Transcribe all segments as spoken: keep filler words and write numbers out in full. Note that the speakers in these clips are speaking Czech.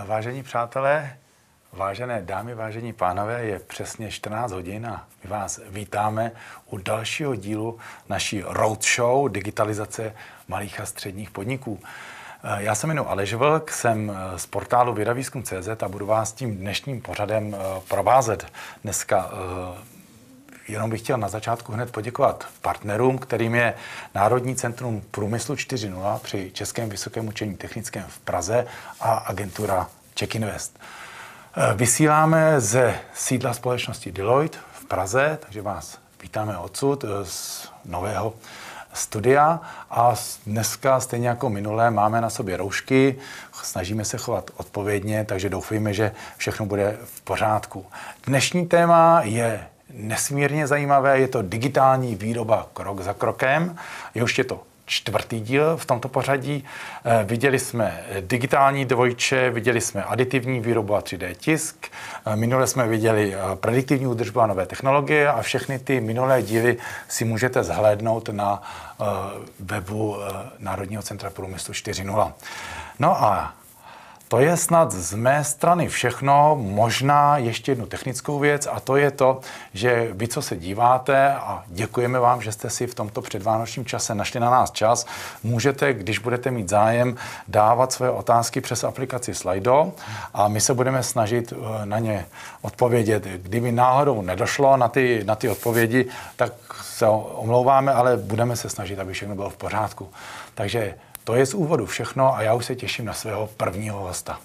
Vážení přátelé, vážené dámy, vážení pánové, je přesně čtrnáct hodin a my vás vítáme u dalšího dílu naší roadshow digitalizace malých a středních podniků. Já se jmenuji Aleš Vlk, jsem z portálu věda výzkum tečka cé zet a budu vás tím dnešním pořadem provázet. Dneska jenom bych chtěl na začátku hned poděkovat partnerům, kterým je Národní centrum průmyslu čtyři tečka nula při Českém vysokém učení technickém v Praze a agentura CzechInvest. Vysíláme ze sídla společnosti Deloitte v Praze, takže vás vítáme odsud z nového studia a dneska stejně jako minulé máme na sobě roušky, snažíme se chovat odpovědně, takže doufejme, že všechno bude v pořádku. Dnešní téma je nesmírně zajímavé, je to digitální výroba krok za krokem, je už je to čtvrtý díl v tomto pořadí. Viděli jsme digitální dvojče, viděli jsme aditivní výrobu a tři dé tisk, minule jsme viděli prediktivní údržbu a nové technologie a všechny ty minulé díly si můžete zhlédnout na webu Národního centra průmyslu čtyři tečka nula. No a to je snad z mé strany všechno, možná ještě jednu technickou věc a to je to, že vy, co se díváte a děkujeme vám, že jste si v tomto předvánočním čase našli na nás čas, můžete, když budete mít zájem, dávat své otázky přes aplikaci Slido a my se budeme snažit na ně odpovědět. Kdyby náhodou nedošlo na ty, na ty odpovědi, tak se omlouváme, ale budeme se snažit, aby všechno bylo v pořádku. Takže to je z úvodu všechno a já už se těším na svého prvního hosta.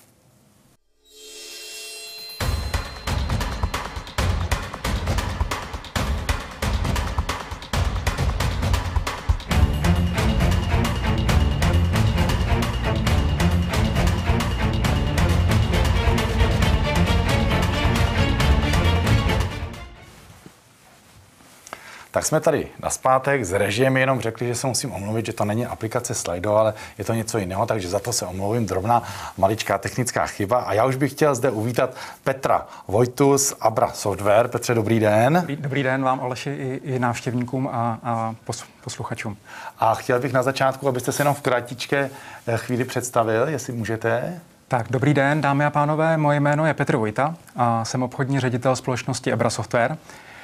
Tak jsme tady nazpátek, s režiem jenom řekli, že se musím omluvit, že to není aplikace Slido, ale je to něco jiného, takže za to se omluvím, drobná maličká technická chyba. A já už bych chtěl zde uvítat Petra Vojtu z Abra Software. Petře, dobrý den. Dobrý, dobrý den vám, Aleši, i, i návštěvníkům a, a posluchačům. A chtěl bych na začátku, abyste se jenom v kratičké chvíli představil, jestli můžete. Tak, dobrý den, dámy a pánové, moje jméno je Petr Vojta a jsem obchodní ředitel společnosti Abra Software.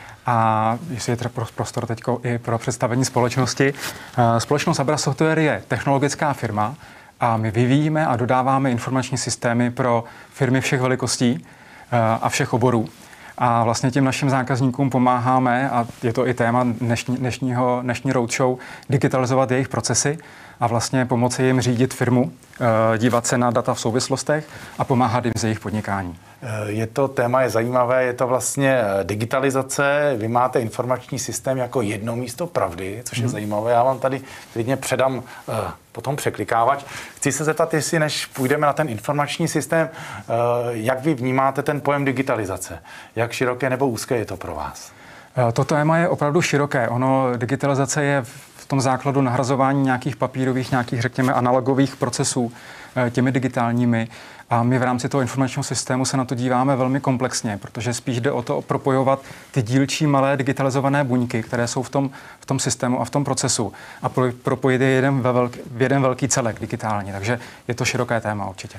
A jestli je teda prostor teď i pro představení společnosti. Společnost Abra Software je technologická firma a my vyvíjíme a dodáváme informační systémy pro firmy všech velikostí a všech oborů. A vlastně těm našim zákazníkům pomáháme, a je to i téma dnešní, dnešního, dnešní roadshow, digitalizovat jejich procesy a vlastně pomoci jim řídit firmu, dívat se na data v souvislostech a pomáhat jim z jejich podnikání. Je to téma, je zajímavé, je to vlastně digitalizace, vy máte informační systém jako jedno místo pravdy, což je hmm. zajímavé, já vám tady klidně předám uh, potom překlikávač. Chci se zeptat, jestli než půjdeme na ten informační systém, uh, jak vy vnímáte ten pojem digitalizace? Jak široké nebo úzké je to pro vás? To téma je opravdu široké. Ono, digitalizace je v tom základu nahrazování nějakých papírových, nějakých, řekněme, analogových procesů těmi digitálními. A my v rámci toho informačního systému se na to díváme velmi komplexně, protože spíš jde o to propojovat ty dílčí malé digitalizované buňky, které jsou v tom, v tom systému a v tom procesu a pro, propojit je jeden ve velký, v jeden velký celek digitálně. Takže je to široké téma určitě.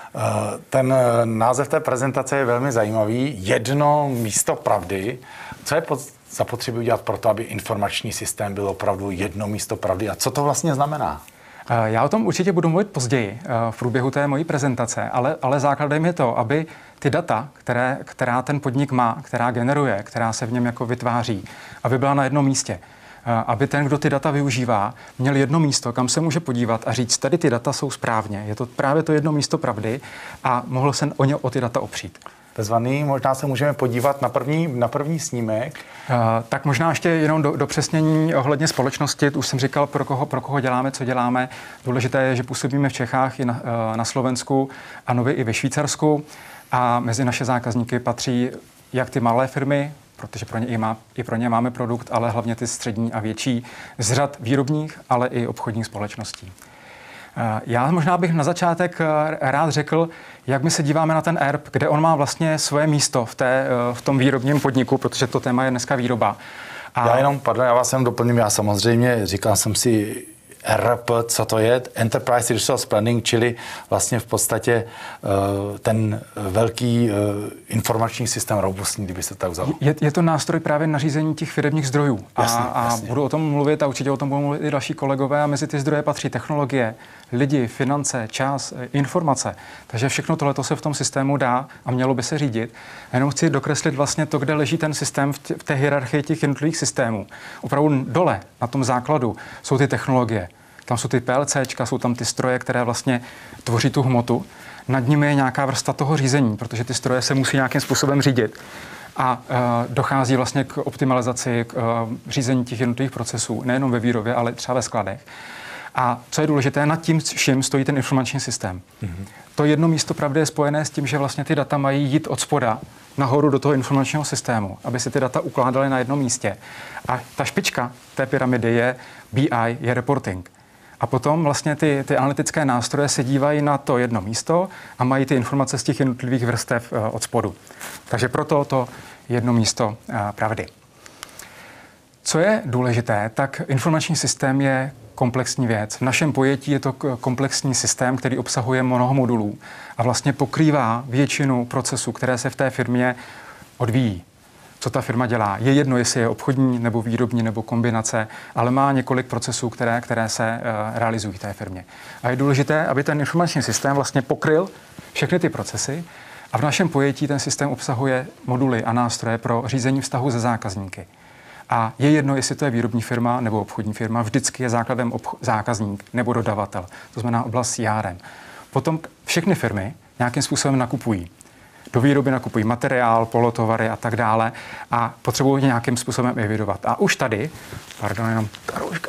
Ten název té prezentace je velmi zajímavý. Jedno místo pravdy. Co je zapotřebí udělat pro to, aby informační systém byl opravdu jedno místo pravdy? A co to vlastně znamená? Já o tom určitě budu mluvit později v průběhu té mojí prezentace, ale, ale základem je to, aby ty data, které, která ten podnik má, která generuje, která se v něm jako vytváří, aby byla na jednom místě. Aby ten, kdo ty data využívá, měl jedno místo, kam se může podívat a říct, tady ty data jsou správně. Je to právě to jedno místo pravdy a mohl se o ně o ty data opřít. Bezvaný, možná se můžeme podívat na první, na první snímek. Uh, tak možná ještě jenom do, dopřesnění ohledně společnosti. Už jsem říkal, pro koho, pro koho děláme, co děláme. Důležité je, že působíme v Čechách i na, uh, na Slovensku a nově i ve Švýcarsku. A mezi naše zákazníky patří jak ty malé firmy, protože pro ně i, má, i pro ně máme produkt, ale hlavně ty střední a větší z řad výrobních, ale i obchodních společností. Já možná bych na začátek rád řekl, jak my se díváme na ten E R P, kde on má vlastně svoje místo v, té, v tom výrobním podniku, protože to téma je dneska výroba. A já jenom, pardon, já vás sem doplním, já samozřejmě říkal jsem si R R P, co to je? Enterprise Resource Planning, čili vlastně v podstatě uh, ten velký uh, informační systém robustní, kdyby se tak vzalo. Je, je to nástroj právě na řízení těch firemních zdrojů. Jasně, a, a jasně. budu o tom mluvit a určitě o tom budou mluvit i další kolegové a mezi ty zdroje patří technologie, lidi, finance, čas, informace. Takže všechno tohle se v tom systému dá a mělo by se řídit. A jenom chci dokreslit vlastně to, kde leží ten systém v, tě, v té hierarchii těch jednotlivých systémů. Opravdu dole, na tom základu, jsou ty technologie. Tam jsou ty PLCčka, jsou tam ty stroje, které vlastně tvoří tu hmotu. Nad nimi je nějaká vrstva toho řízení, protože ty stroje se musí nějakým způsobem řídit. A e, dochází vlastně k optimalizaci, k e, řízení těch jednotlivých procesů, nejenom ve výrobě, ale třeba ve skladech. A co je důležité, nad tím vším stojí ten informační systém. Mm-hmm. To jedno místo pravdy je spojené s tím, že vlastně ty data mají jít od spoda nahoru do toho informačního systému, aby se ty data ukládaly na jednom místě. A ta špička té pyramidy je B I, je reporting. A potom vlastně ty, ty analytické nástroje se dívají na to jedno místo a mají ty informace z těch jednotlivých vrstev uh, od spodu. Takže proto to jedno místo uh, pravdy. Co je důležité, tak informační systém je komplexní věc. V našem pojetí je to komplexní systém, který obsahuje mnoho modulů a vlastně pokrývá většinu procesů, které se v té firmě odvíjí. Co ta firma dělá. Je jedno, jestli je obchodní, nebo výrobní, nebo kombinace, ale má několik procesů, které, které se uh, realizují v té firmě. A je důležité, aby ten informační systém vlastně pokryl všechny ty procesy a v našem pojetí ten systém obsahuje moduly a nástroje pro řízení vztahu se zákazníky. A je jedno, jestli to je výrobní firma nebo obchodní firma, vždycky je základem obch- zákazník nebo dodavatel. To znamená oblast C R M. Potom všechny firmy nějakým způsobem nakupují. Do výroby nakupují materiál, polotovary a tak dále a potřebují nějakým způsobem evidovat. A už tady, pardon, jenom ta rouška.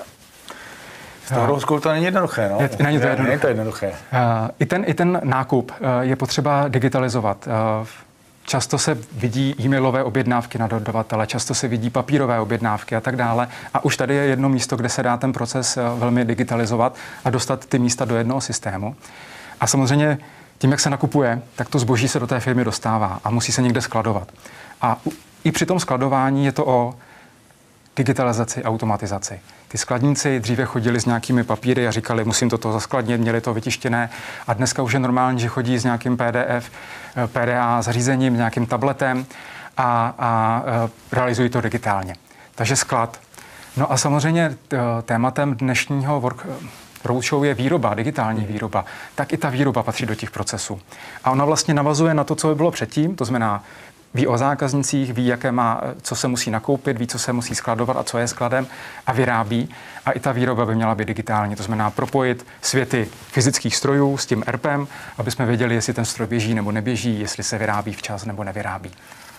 S tou rouškou to není jednoduché, no? Je, není to jednoduché. Není to jednoduché. Uh, i, ten, I ten nákup uh, je potřeba digitalizovat. Uh, často se vidí e-mailové objednávky na dodavatele, často se vidí papírové objednávky a tak dále. A už tady je jedno místo, kde se dá ten proces uh, velmi digitalizovat a dostat ty místa do jednoho systému. A samozřejmě tím, jak se nakupuje, tak to zboží se do té firmy dostává a musí se někde skladovat. A i při tom skladování je to o digitalizaci, automatizaci. Ty skladníci dříve chodili s nějakými papíry a říkali, musím toto zaskladnit, měli to vytištěné. A dneska už je normální, že chodí s nějakým P D F, P D A zařízením, nějakým tabletem a, a realizují to digitálně. Takže sklad. No a samozřejmě tématem dnešního work roadshow je výroba, digitální výroba, tak i ta výroba patří do těch procesů. A ona vlastně navazuje na to, co by bylo předtím, to znamená, ví o zákaznicích, ví, jaké má, co se musí nakoupit, ví, co se musí skladovat a co je skladem a vyrábí. A i ta výroba by měla být digitální, to znamená propojit světy fyzických strojů s tím E R P em, aby jsme věděli, jestli ten stroj běží nebo neběží, jestli se vyrábí včas nebo nevyrábí.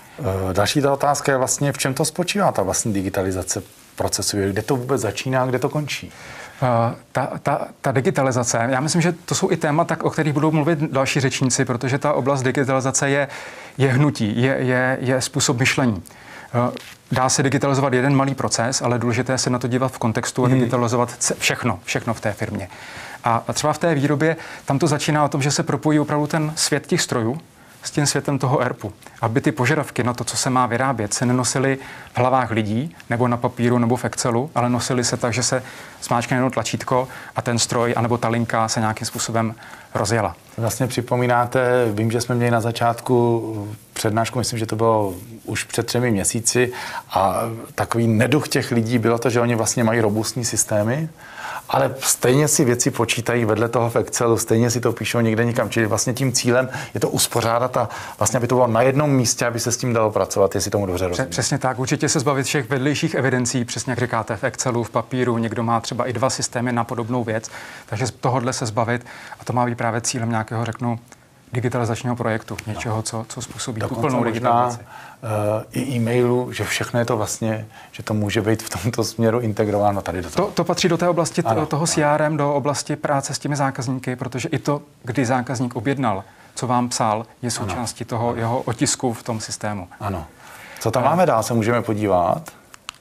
Další ta otázka je vlastně, v čem to spočívá, ta vlastní digitalizace procesu, kde to vůbec začíná, kde to končí? Uh, ta, ta, ta digitalizace, já myslím, že to jsou i témata, o kterých budou mluvit další řečníci, protože ta oblast digitalizace je, je hnutí, je, je, je způsob myšlení. Uh, dá se digitalizovat jeden malý proces, ale důležité je se na to dívat v kontextu a digitalizovat všechno, všechno v té firmě. A, a třeba v té výrobě, tam to začíná o tom, že se propojí opravdu ten svět těch strojů s tím světem toho E R P u, aby ty požadavky na to, co se má vyrábět, se nenosily v hlavách lidí, nebo na papíru, nebo v Excelu, ale nosily se tak, že se zmáčkne jedno tlačítko a ten stroj, anebo ta linka se nějakým způsobem rozjela. Vlastně připomínáte, vím, že jsme měli na začátku přednášku, myslím, že to bylo už před třemi měsíci a takový neduch těch lidí bylo to, že oni vlastně mají robustní systémy, ale stejně si věci počítají vedle toho v Excelu, stejně si to píšou někde někam. Čili vlastně tím cílem je to uspořádat a vlastně, aby to bylo na jednom místě, aby se s tím dalo pracovat, jestli tomu dobře rozumím. Přesně tak. Určitě se zbavit všech vedlejších evidencí, přesně jak říkáte, v Excelu, v papíru. Někdo má třeba i dva systémy na podobnou věc, takže z tohohle se zbavit a to má být právě cílem nějakého, řeknu, digitalizačního projektu, něčeho, co, co způsobí tu plnou digitalizaci. Uh, i e-mailu, že všechno je to vlastně, že to může být v tomto směru integrováno tady do toho. To, to patří do té oblasti ano, toho C R M, do oblasti práce s těmi zákazníky, protože i to, kdy zákazník objednal, co vám psal, je součástí ano. toho jeho otisku v tom systému. Ano. Co tam máme dál, se můžeme podívat?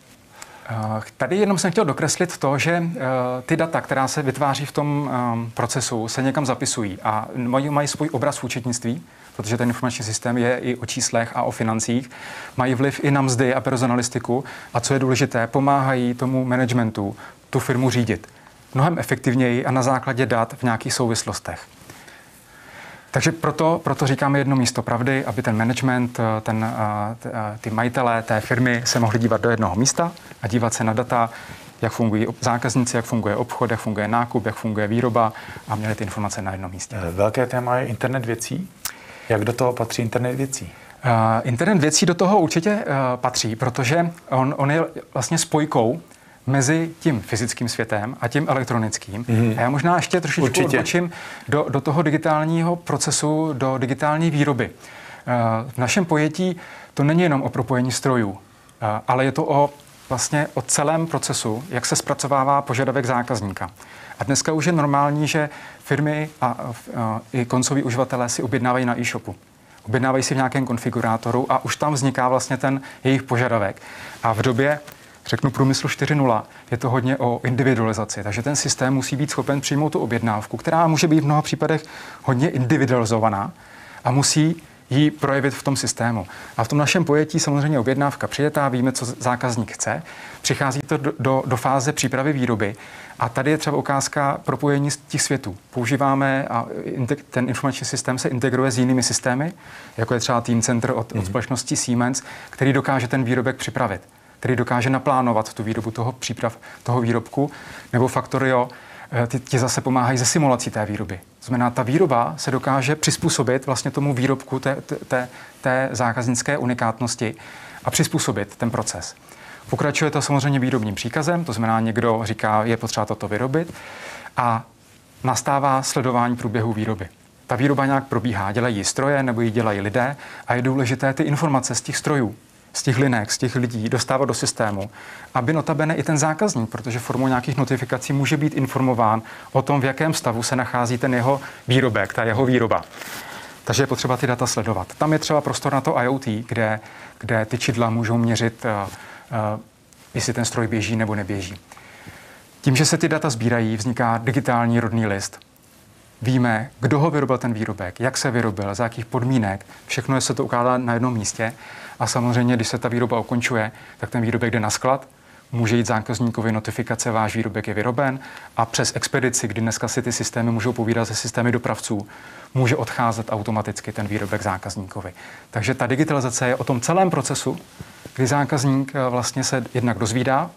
Tady jenom jsem chtěl dokreslit to, že uh, ty data, která se vytváří v tom um, procesu, se někam zapisují a mají, mají svůj obraz v účetnictví, protože ten informační systém je i o číslech a o financích, mají vliv i na mzdy a personalistiku a co je důležité, pomáhají tomu managementu tu firmu řídit. mnohem efektivněji a na základě dat v nějakých souvislostech. Takže proto, proto říkáme jedno místo pravdy, aby ten management, ten, ty majitelé té firmy se mohli dívat do jednoho místa a dívat se na data, jak fungují zákazníci, jak funguje obchod, jak funguje nákup, jak funguje výroba a měli ty informace na jednom místě. Velké téma je internet věcí. Jak do toho patří internet věcí? Uh, internet věcí do toho určitě uh, patří, protože on, on je vlastně spojkou mezi tím fyzickým světem a tím elektronickým. Mm. A já možná ještě trošičku Určitě. odbočím do, do toho digitálního procesu, do digitální výroby. Uh, v našem pojetí to není jenom o propojení strojů, uh, ale je to o vlastně o celém procesu, jak se zpracovává požadavek zákazníka. A dneska už je normální, že firmy a, a, a i koncoví uživatelé si objednávají na e-shopu. Objednávají si v nějakém konfigurátoru a už tam vzniká vlastně ten jejich požadavek. A v době, řeknu, průmyslu čtyři tečka nula, je to hodně o individualizaci. Takže ten systém musí být schopen přijmout tu objednávku, která může být v mnoha případech hodně individualizovaná a musí ji projevit v tom systému. A v tom našem pojetí samozřejmě objednávka přijetá, víme, co zákazník chce, přichází to do, do, do fáze přípravy výroby a tady je třeba ukázka propojení těch světů. Používáme a ten informační systém se integruje s jinými systémy, jako je třeba Teamcenter od, od společnosti Siemens, který dokáže ten výrobek připravit, který dokáže naplánovat tu výrobu toho příprav, toho výrobku, nebo Factorio, Ty, ti zase pomáhají ze simulací té výroby. To znamená, ta výroba se dokáže přizpůsobit vlastně tomu výrobku té, té, té zákaznické unikátnosti a přizpůsobit ten proces. Pokračuje to samozřejmě výrobním příkazem, to znamená, někdo říká, je potřeba toto vyrobit a nastává sledování průběhu výroby. Ta výroba nějak probíhá, dělají ji stroje nebo ji dělají lidé a je důležité ty informace z těch strojů, z těch linek, z těch lidí dostávat do systému, aby notabene i ten zákazník, protože formou nějakých notifikací může být informován o tom, v jakém stavu se nachází ten jeho výrobek, ta jeho výroba. Takže je potřeba ty data sledovat. Tam je třeba prostor na to IoT, kde, kde ty čidla můžou měřit, uh, uh, jestli ten stroj běží nebo neběží. Tím, že se ty data sbírají, vzniká digitální rodný list. Víme, kdo ho vyrobil ten výrobek, jak se vyrobil, za jakých podmínek. Všechno je se to ukládá na jednom místě. A samozřejmě, když se ta výroba ukončuje, tak ten výrobek jde na sklad, může jít zákazníkovi notifikace, váš výrobek je vyroben a přes expedici, kdy dneska si ty systémy můžou povídat se systémy dopravců, může odcházet automaticky ten výrobek zákazníkovi. Takže ta digitalizace je o tom celém procesu, kdy zákazník vlastně se jednak dozvídá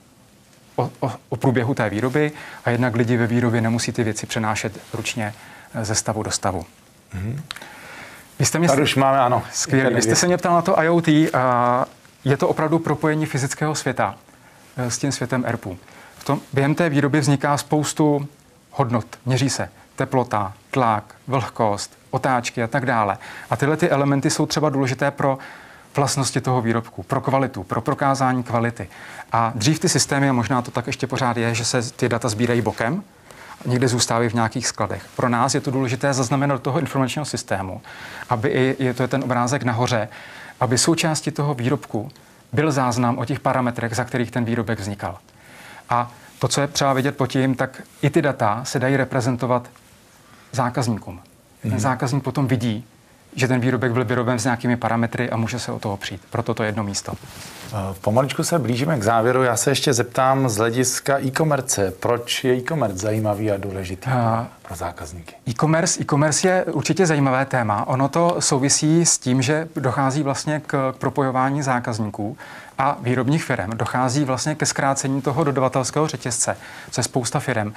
o, o, o průběhu té výroby a jednak lidi ve výrobě nemusí ty věci přenášet ručně ze stavu do stavu. Mm-hmm. Vy jste mě, Tady už máme, ano. Skvělý. Vy jste se mě ptal na to IoT. A je to opravdu propojení fyzického světa s tím světem E R P. V tom, během té výroby vzniká spoustu hodnot. Měří se teplota, tlak, vlhkost, otáčky a tak dále. A tyhle ty elementy jsou třeba důležité pro vlastnosti toho výrobku, pro kvalitu, pro prokázání kvality. A dřív ty systémy, a možná to tak ještě pořád je, že se ty data sbírají bokem, někde zůstávají v nějakých skladech. Pro nás je to důležité zaznamenat do toho informačního systému, aby i, je to je ten obrázek nahoře, aby součástí toho výrobku byl záznam o těch parametrech, za kterých ten výrobek vznikal. A to, co je třeba vidět pod tím, tak i ty data se dají reprezentovat zákazníkům. Ten hmm. zákazník potom vidí, že ten výrobek byl vyroben s nějakými parametry a může se o toho přijít. Proto to jedno místo. Pomaličku se blížíme k závěru. Já se ještě zeptám z hlediska e-commerce. Proč je e-commerce zajímavý a důležitý uh, pro zákazníky? E-commerce, e-commerce je určitě zajímavé téma. Ono to souvisí s tím, že dochází vlastně k propojování zákazníků a výrobních firm. Dochází vlastně ke zkrácení toho dodavatelského řetězce, co je spousta firm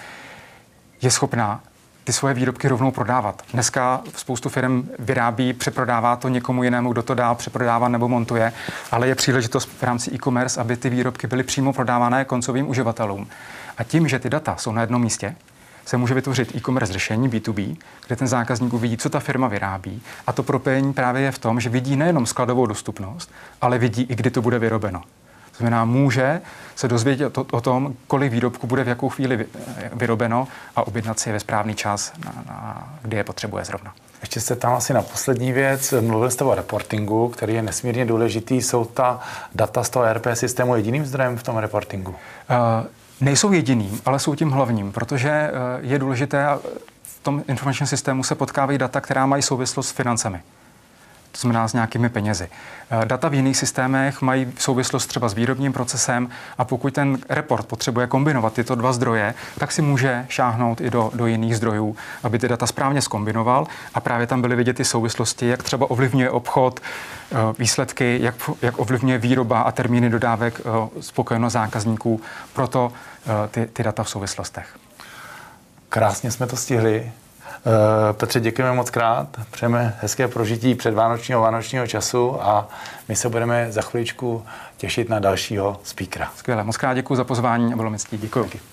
je schopná ty svoje výrobky rovnou prodávat. Dneska spoustu firm vyrábí, přeprodává to někomu jinému, kdo to dál přeprodává nebo montuje, ale je příležitost v rámci e-commerce, aby ty výrobky byly přímo prodávané koncovým uživatelům. A tím, že ty data jsou na jednom místě, se může vytvořit e-commerce řešení B to B, kde ten zákazník uvidí, co ta firma vyrábí. A to propojení právě je v tom, že vidí nejenom skladovou dostupnost, ale vidí i kdy to bude vyrobeno. To znamená, může se dozvědět o, o tom, kolik výrobků bude v jakou chvíli vyrobeno a objednat si je ve správný čas, na, na, kdy je potřebuje zrovna. Ještě se tam asi na poslední věc. Mluvil jste o reportingu, který je nesmírně důležitý. Jsou ta data z toho E R P systému jediným zdrojem v tom reportingu? Uh, nejsou jediným, ale jsou tím hlavním, protože uh, je důležité, v tom informačním systému se potkávají data, která mají souvislost s financemi. to znamená s nějakými penězi. Data v jiných systémech mají souvislost třeba s výrobním procesem a pokud ten report potřebuje kombinovat tyto dva zdroje, tak si může šáhnout i do, do jiných zdrojů, aby ty data správně zkombinoval a právě tam byly vidět ty souvislosti, jak třeba ovlivňuje obchod, výsledky, jak, jak ovlivňuje výroba a termíny dodávek, spokojenost zákazníků, proto ty, ty data v souvislostech. Krásně jsme to stihli. Petře, děkujeme moc krát, přejeme hezké prožití předvánočního vánočního času a my se budeme za chviličku těšit na dalšího speakera. Skvěle, moc krát děkuji za pozvání a bylo mi ctí. Děkuji. Díky.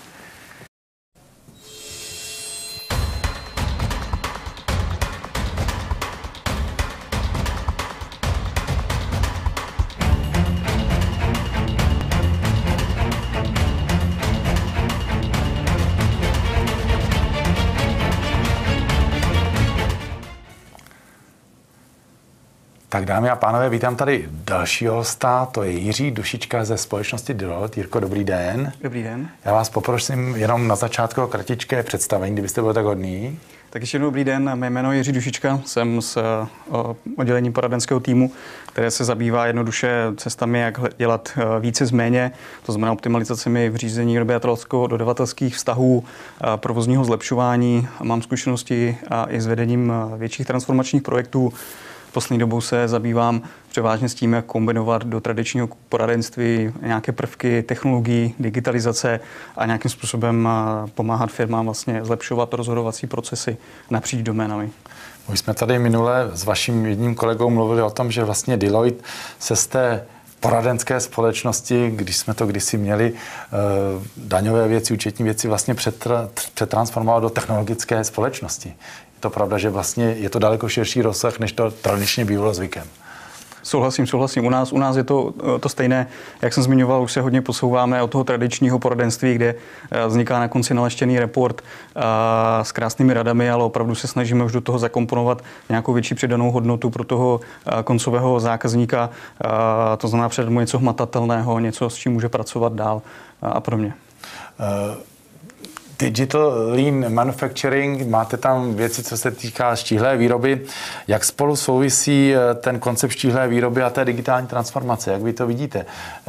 Tak dámy a pánové, vítám tady dalšího hosta, to je Jiří Dušička ze společnosti Deloitte. Jirko, dobrý den. Dobrý den. Já vás poprosím jenom na začátku o kratičké představení, kdybyste byl tak hodný. Tak ještě jednou dobrý den, mé jméno je Jiří Dušička, jsem z oddělení poradenského týmu, které se zabývá jednoduše cestami, jak dělat více z méně, to znamená optimalizacemi v řízení dodavatelských vztahů, provozního zlepšování. Mám zkušenosti i s vedením větších transformačních projektů. Poslední dobou se zabývám převážně s tím, jak kombinovat do tradičního poradenství nějaké prvky technologií, digitalizace a nějakým způsobem pomáhat firmám vlastně zlepšovat rozhodovací procesy napříč doménami. My jsme tady minule s vaším jedním kolegou mluvili o tom, že vlastně Deloitte se z té poradenské společnosti, když jsme to kdysi měli, daňové věci, účetní věci, vlastně přetr- přetransformoval do technologické společnosti. Je to pravda, že vlastně je to daleko širší rozsah, než to tradičně bývalo zvykem. Souhlasím, souhlasím. U nás, u nás je to, to stejné. Jak jsem zmiňoval, už se hodně posouváme od toho tradičního poradenství, kde vzniká na konci naleštěný report a, s krásnými radami, ale opravdu se snažíme už do toho zakomponovat nějakou větší přidanou hodnotu pro toho a, koncového zákazníka. A, to znamená předat mu něco hmatatelného, něco, s čím může pracovat dál a, a podobně. Uh... Digital Lean Manufacturing, máte tam věci, co se týká štíhlé výroby. Jak spolu souvisí ten koncept štíhlé výroby a té digitální transformace? Jak vy to vidíte?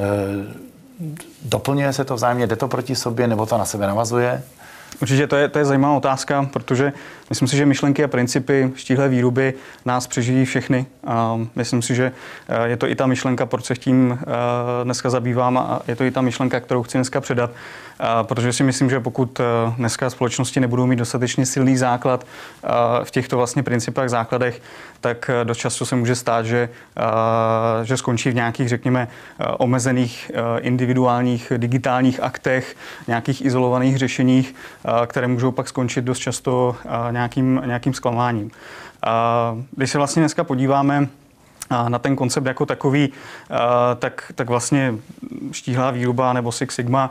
Doplňuje se to vzájemně, jde to proti sobě, nebo to na sebe navazuje? Určitě to je, to je zajímavá otázka, protože myslím si, že myšlenky a principy štíhlé výroby nás přežijí všechny. A myslím si, že je to i ta myšlenka, proč se tím dneska zabývám, a je to i ta myšlenka, kterou chci dneska předat. A protože si myslím, že pokud dneska společnosti nebudou mít dostatečně silný základ v těchto vlastně principech, základech, tak dost často se může stát, že, že skončí v nějakých, řekněme, omezených individuálních digitálních aktech, nějakých izolovaných řešeních, které můžou pak skončit dost často nějakým, nějakým zklamáním. Když se vlastně dneska podíváme na ten koncept jako takový, tak, tak vlastně štíhlá výroba nebo Six Sigma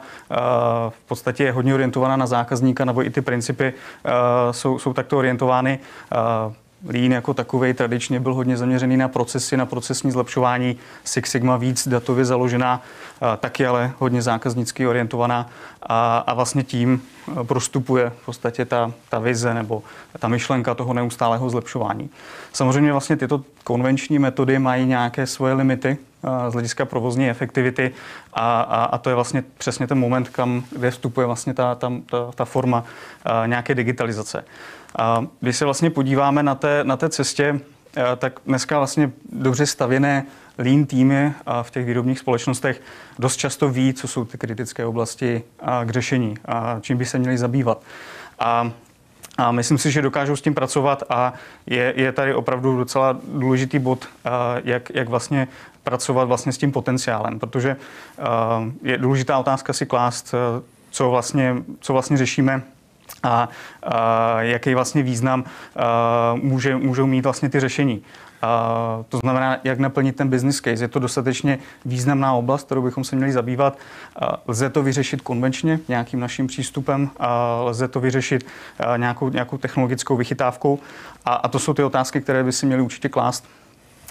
v podstatě je hodně orientovaná na zákazníka, nebo i ty principy jsou, jsou takto orientovány. Lean jako takovej tradičně byl hodně zaměřený na procesy, na procesní zlepšování. Six Sigma víc datově založená, taky ale hodně zákaznicky orientovaná a, a vlastně tím prostupuje v podstatě ta, ta vize nebo ta myšlenka toho neustálého zlepšování. Samozřejmě vlastně tyto konvenční metody mají nějaké svoje limity z hlediska provozní efektivity a, a, a to je vlastně přesně ten moment, kam, kde vstupuje vlastně ta, ta, ta, ta forma nějaké digitalizace. A když se vlastně podíváme na té, na té cestě, tak dneska vlastně dobře stavěné lean týmy v těch výrobních společnostech dost často ví, co jsou ty kritické oblasti k řešení a čím by se měli zabývat. A, a myslím si, že dokážou s tím pracovat a je, je tady opravdu docela důležitý bod, jak, jak vlastně pracovat vlastně s tím potenciálem, protože je důležitá otázka si klást, co vlastně, co vlastně řešíme, a, a jaký vlastně význam a, může, můžou mít vlastně ty řešení. A, to znamená, jak naplnit ten business case. Je to dostatečně významná oblast, kterou bychom se měli zabývat. A, lze to vyřešit konvenčně nějakým naším přístupem, a lze to vyřešit a, nějakou, nějakou technologickou vychytávkou. A, a to jsou ty otázky, které by si měli určitě klást.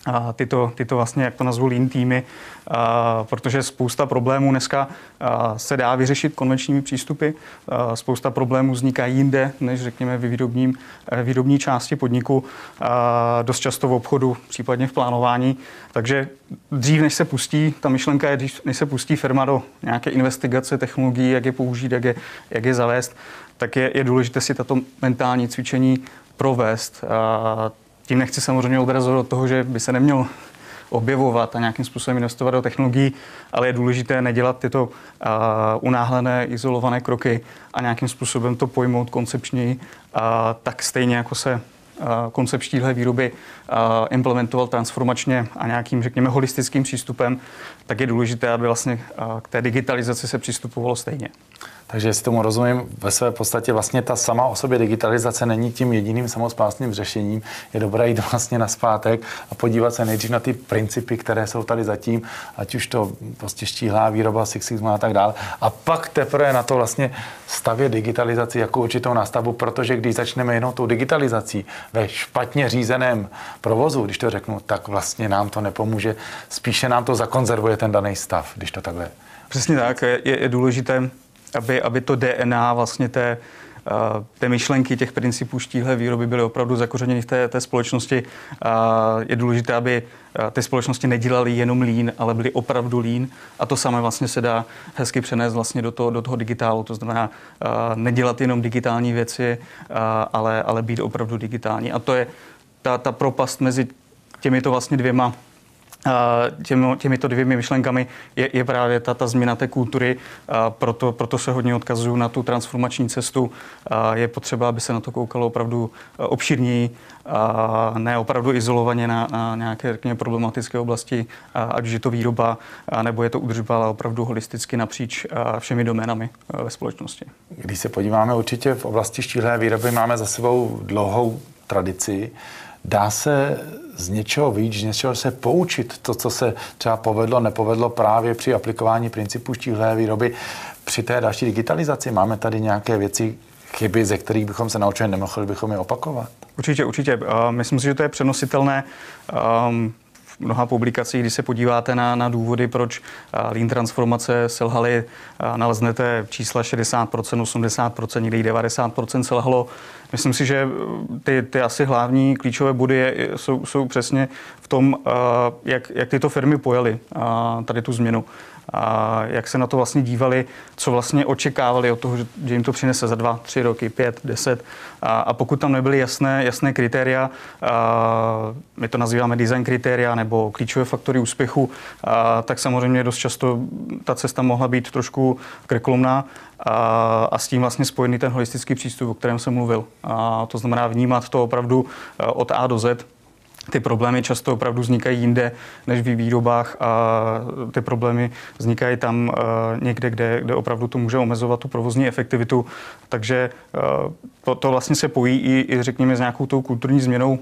a tyto, tyto vlastně, jak to nazvu, lean týmy, a, protože spousta problémů dneska a, se dá vyřešit konvenčními přístupy. A, spousta problémů vzniká jinde, než řekněme ve výrobním, výrobní části podniku, a, dost často v obchodu, případně v plánování. Takže dřív, než se pustí, ta myšlenka je, než se pustí firma do nějaké investigace technologií, jak je použít, jak je, jak je zavést, tak je, je důležité si tato mentální cvičení provést. A, tím nechci samozřejmě odrazovat od toho, že by se neměl objevovat a nějakým způsobem investovat do technologií, ale je důležité nedělat tyto uh, unáhlené, izolované kroky a nějakým způsobem to pojmout koncepčněji, uh, tak stejně jako se uh, koncept téhle výroby uh, implementoval transformačně a nějakým, řekněme, holistickým přístupem, tak je důležité, aby vlastně uh, k té digitalizaci se přistupovalo stejně. Takže jestli tomu rozumím, ve své podstatě vlastně ta sama o sobě digitalizace není tím jediným samospásným řešením. Je dobré jít vlastně nazpátek a podívat se nejdřív na ty principy, které jsou tady zatím, ať už to prostě štíhlá výroba, Six Sigma a tak dále. A pak teprve na to vlastně stavět digitalizaci jako určitou nástavbu, protože když začneme jenom tou digitalizací ve špatně řízeném provozu, když to řeknu, tak vlastně nám to nepomůže. Spíše nám to zakonzervuje ten daný stav, když to takhle. Přesně tak, je, je důležité, Aby, aby to D N A vlastně té, té myšlenky, těch principů štíhlé výroby byly opravdu zakořeněny v té, té společnosti. Je důležité, aby ty společnosti nedělaly jenom lean, ale byly opravdu lean. A to samé vlastně se dá hezky přenést vlastně do toho, do toho digitálu. To znamená nedělat jenom digitální věci, ale, ale být opravdu digitální. A to je ta, ta propast mezi těmito vlastně dvěma Těmi, těmito dvěmi myšlenkami je, je právě ta, ta změna té kultury, a proto, proto se hodně odkazuju na tu transformační cestu. A je potřeba, aby se na to koukalo opravdu obširněji, a ne opravdu izolovaně na, na nějaké, řekněme, problematické oblasti, a ať už je to výroba, a nebo je to údržba, ale opravdu holisticky napříč všemi doménami ve společnosti. Když se podíváme, určitě v oblasti štíhlé výroby máme za sebou dlouhou tradici. Dá se z něčeho víc, z něčeho se poučit to, co se třeba povedlo, nepovedlo právě při aplikování principů štíhlé výroby při té další digitalizaci? Máme tady nějaké věci, chyby, ze kterých bychom se naučili, nemohli bychom je opakovat? Určitě, určitě. Myslím si, že to je přenositelné. V mnoha publikacích, když se podíváte na, na důvody, proč lean transformace selhaly, naleznete čísla šedesát procent, osmdesát procent, někdy devadesát procent selhalo. Myslím si, že ty, ty asi hlavní klíčové body je, jsou, jsou přesně v tom, jak, jak tyto firmy pojaly tady tu změnu. A jak se na to vlastně dívali, co vlastně očekávali od toho, že jim to přinese za dva, tři roky, pět, deset. A, a pokud tam nebyly jasné, jasné kritéria, a my to nazýváme design kritéria nebo klíčové faktory úspěchu, a, tak samozřejmě dost často ta cesta mohla být trošku krkolomná a, a s tím vlastně spojený ten holistický přístup, o kterém jsem mluvil. A to znamená vnímat to opravdu od A do Z. Ty problémy často opravdu vznikají jinde než v výrobách a ty problémy vznikají tam někde, kde, kde opravdu to může omezovat tu provozní efektivitu. Takže to, to vlastně se pojí i, i řekněme s nějakou tou kulturní změnou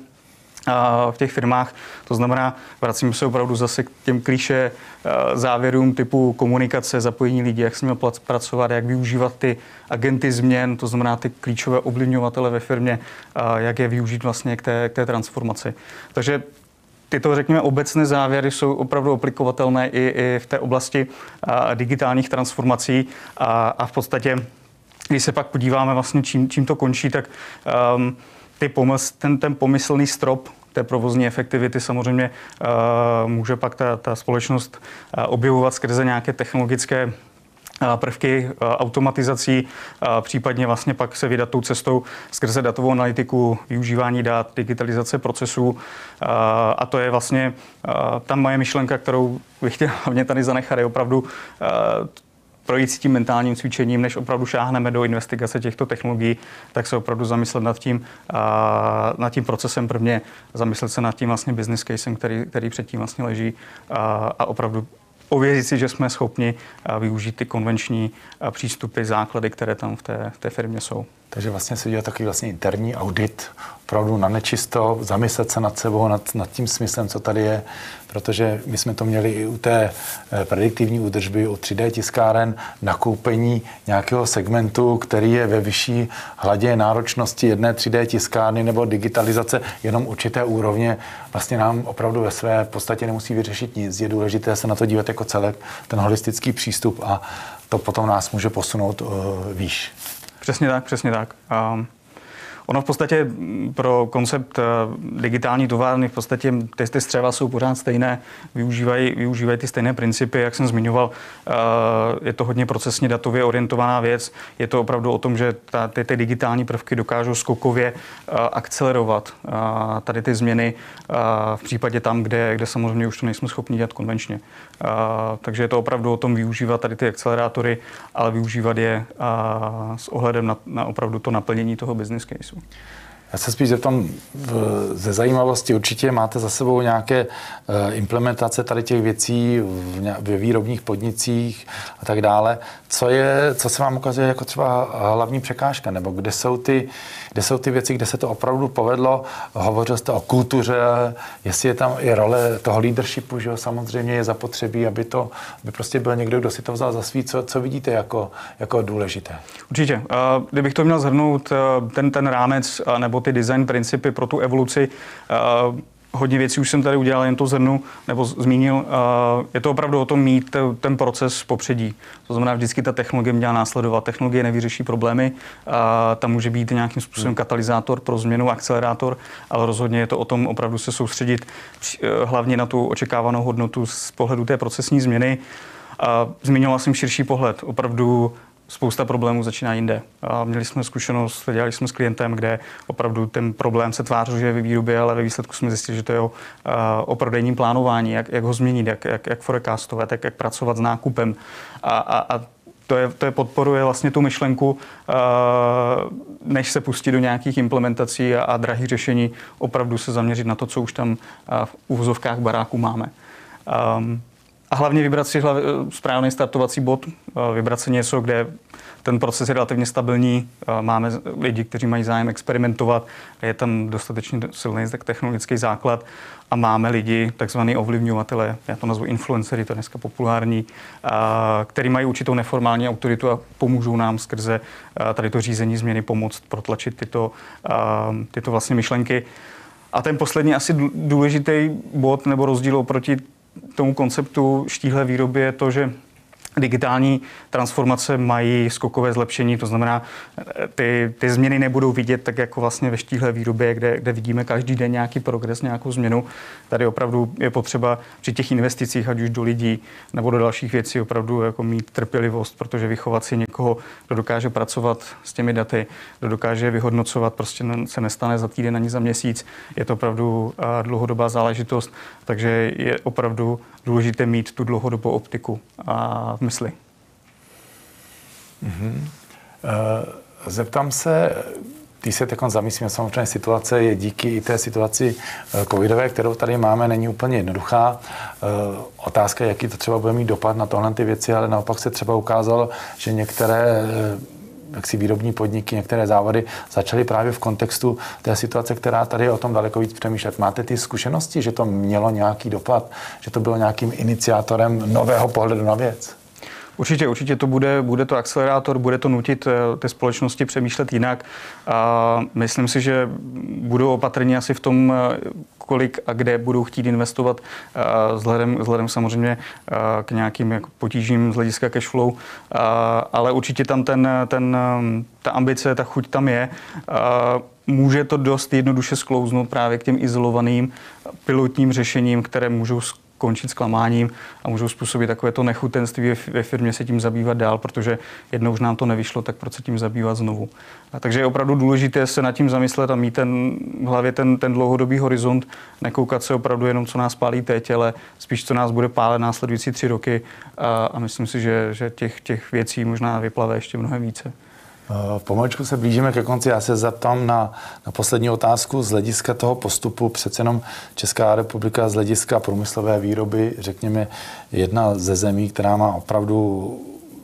v těch firmách. To znamená, vracíme se opravdu zase k těm klišé závěrům typu komunikace, zapojení lidí, jak s nimi pracovat, jak využívat ty agenty změn, to znamená ty klíčové ovlivňovatele ve firmě, jak je využít vlastně k té, k té transformaci. Takže tyto, řekněme, obecné závěry jsou opravdu aplikovatelné i, i v té oblasti digitálních transformací a, a v podstatě, když se pak podíváme vlastně, čím, čím to končí, tak um, Ty pomysl, ten, ten pomyslný strop té provozní efektivity samozřejmě uh, může pak ta, ta společnost uh, objevovat skrze nějaké technologické uh, prvky uh, automatizací, uh, případně vlastně pak se vydat tou cestou skrze datovou analytiku, využívání dat, digitalizace procesů. Uh, a to je vlastně uh, ta moje myšlenka, kterou bych chtěl hlavně tady zanechat, je opravdu uh, projít s tím mentálním cvičením, než opravdu šáhneme do investigace těchto technologií, tak se opravdu zamyslet nad tím, a, nad tím procesem prvně, zamyslet se nad tím vlastně business casem, který, který předtím vlastně leží a, a opravdu ověřit si, že jsme schopni využít ty konvenční přístupy, základy, které tam v té, v té firmě jsou. Takže vlastně se dělá takový vlastně interní audit, opravdu na nečisto, zamyslet se nad sebou, nad, nad tím smyslem, co tady je, protože my jsme to měli i u té prediktivní údržby, u tři dé tiskáren, nakoupení nějakého segmentu, který je ve vyšší hladě náročnosti jedné tři dé tiskárny nebo digitalizace jenom určité úrovně, vlastně nám opravdu ve své podstatě nemusí vyřešit nic. Je důležité se na to dívat jako celek, ten holistický přístup a to potom nás může posunout uh, výš. Přesně tak, přesně tak. Um... Ono v podstatě pro koncept digitální továrny v podstatě ty, ty střeva jsou pořád stejné, využívají, využívají ty stejné principy, jak jsem zmiňoval. Je to hodně procesně datově orientovaná věc. Je to opravdu o tom, že ta, ty, ty digitální prvky dokážou skokově akcelerovat tady ty změny v případě tam, kde, kde samozřejmě už to nejsme schopni dělat konvenčně. Takže je to opravdu o tom využívat tady ty akcelerátory, ale využívat je s ohledem na, na opravdu to naplnění toho business case. Já se spíš zeptám ze zajímavosti, určitě máte za sebou nějaké implementace tady těch věcí ve výrobních podnicích a tak dále. Co je, co se vám ukazuje jako třeba hlavní překážka, nebo kde jsou ty, kde jsou ty věci, kde se to opravdu povedlo? Hovořil jste o kultuře, jestli je tam i role toho leadershipu, že jo, samozřejmě je zapotřebí, aby to, aby prostě byl někdo, kdo si to vzal za svý. Co, co vidíte jako, jako důležité? Určitě. Kdybych to měl shrnout, ten, ten rámec nebo ty design principy pro tu evoluci, hodně věcí už jsem tady udělal, jen to zhrnu nebo zmínil. Je to opravdu o tom mít ten proces v popředí. To znamená, vždycky ta technologie měla následovat. Technologie nevyřeší problémy, tam může být nějakým způsobem katalyzátor pro změnu, akcelerátor, ale rozhodně je to o tom opravdu se soustředit hlavně na tu očekávanou hodnotu z pohledu té procesní změny. Zmiňoval jsem širší pohled. Opravdu spousta problémů začíná jinde. A měli jsme zkušenost, dělali jsme s klientem, kde opravdu ten problém se tvářil, že je ve výrobě, ale ve výsledku jsme zjistili, že to je o, o prodejním plánování, jak, jak ho změnit, jak, jak, jak forecastovat, jak, jak pracovat s nákupem. A, a, a to, je, to je podporuje vlastně tu myšlenku, než se pustit do nějakých implementací a, a drahých řešení, opravdu se zaměřit na to, co už tam v uvozovkách baráku máme. Um, A hlavně vybrat si správný startovací bod, vybrat si něco, kde ten proces je relativně stabilní, máme lidi, kteří mají zájem experimentovat, je tam dostatečně silný technologický základ a máme lidi, takzvaný ovlivňovatele, já to nazvu influencery, to je dneska populární, který mají určitou neformální autoritu a pomůžou nám skrze tady to řízení změny pomoct protlačit tyto, tyto vlastně myšlenky. A ten poslední asi důležitý bod nebo rozdíl oproti tomu konceptu štíhlé výroby je to, že digitální transformace mají skokové zlepšení, to znamená, ty, ty změny nebudou vidět tak jako vlastně ve štíhlé výrobě, kde, kde vidíme každý den nějaký progres, nějakou změnu. Tady opravdu je potřeba při těch investicích, ať už do lidí nebo do dalších věcí, opravdu jako mít trpělivost, protože vychovat si někoho, kdo dokáže pracovat s těmi daty, kdo dokáže vyhodnocovat, prostě se nestane za týden ani za měsíc. Je to opravdu dlouhodobá záležitost, takže je opravdu důležité mít tu dlouhodobou optiku a v mysli. Mm-hmm. Zeptám se, když se teď zamyslíme, samozřejmě situace je díky i té situaci covidové, kterou tady máme, není úplně jednoduchá. Otázka je, jaký to třeba bude mít dopad na tohle ty věci, ale naopak se třeba ukázalo, že některé jaksi výrobní podniky, některé závody začaly právě v kontextu té situace, která tady je o tom daleko víc přemýšlet. Máte ty zkušenosti, že to mělo nějaký dopad, že to bylo nějakým iniciátorem nového pohledu na věc? Určitě, určitě to bude, bude to akcelerátor, bude to nutit ty společnosti přemýšlet jinak. A myslím si, že budou opatrní asi v tom, kolik a kde budou chtít investovat, vzhledem, vzhledem samozřejmě k nějakým jako potížím z hlediska cash flow, ale určitě tam ten, ten, ta ambice, ta chuť tam je. Může to dost jednoduše sklouznout právě k těm izolovaným pilotním řešením, které můžou končit zklamáním a můžou způsobit takové to nechutenství ve firmě se tím zabývat dál, protože jednou už nám to nevyšlo, tak proč se tím zabývat znovu. A takže je opravdu důležité se nad tím zamyslet a mít ten, v hlavě ten, ten dlouhodobý horizont, nekoukat se opravdu jenom, co nás pálí teď, ale spíš, co nás bude pálet následující tři roky a, a myslím si, že, že těch, těch věcí možná vyplave ještě mnohem více. Pomaličku se blížíme ke konci. Já se zeptám na, na poslední otázku z hlediska toho postupu. Přece jenom Česká republika z hlediska průmyslové výroby, řekněme, jedna ze zemí, která má opravdu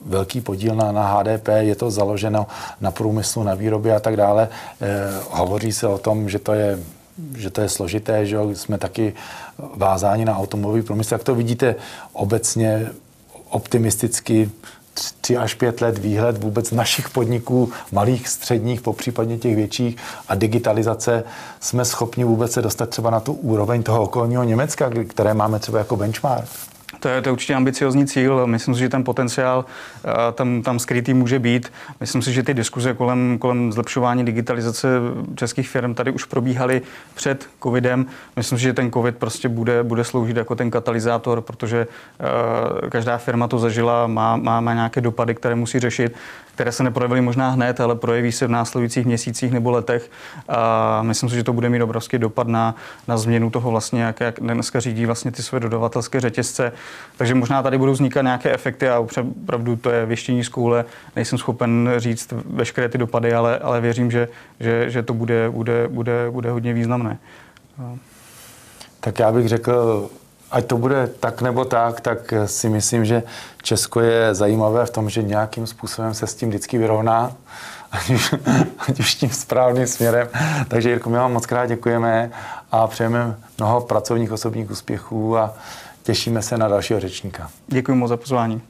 velký podíl na, na H D P, je to založeno na průmyslu, na výrobě a tak dále. E, hovoří se o tom, že to je, že to je složité, že jsme taky vázáni na automobilový průmysl. Jak to vidíte obecně, optimisticky, tři až pět let výhled vůbec našich podniků, malých, středních, popřípadně těch větších a digitalizace, jsme schopni vůbec se dostat třeba na tu úroveň toho okolního Německa, které máme třeba jako benchmark? To je, to je určitě ambiciozní cíl. Myslím si, že ten potenciál uh, tam, tam skrytý může být. Myslím si, že ty diskuze kolem, kolem zlepšování digitalizace českých firm tady už probíhaly před covidem. Myslím si, že ten covid prostě bude, bude sloužit jako ten katalyzátor, protože uh, každá firma to zažila, má, má, má nějaké dopady, které musí řešit, které se neprojevily možná hned, ale projeví se v následujících měsících nebo letech. A myslím si, že to bude mít obrovský dopad na, na změnu toho vlastně, jak, jak dneska řídí vlastně ty své dodavatelské řetězce. Takže možná tady budou vznikat nějaké efekty a opravdu to je věštění z koule. Nejsem schopen říct veškeré ty dopady, ale, ale věřím, že, že, že to bude, bude, bude, bude hodně významné. Tak já bych řekl, ať to bude tak nebo tak, tak si myslím, že Česko je zajímavé v tom, že nějakým způsobem se s tím vždycky vyrovná, ať už, ať už tím správným směrem. Takže Jirko, my vám moc krát děkujeme a přejeme mnoho pracovních osobních úspěchů a těšíme se na dalšího řečníka. Děkuji moc za pozvání.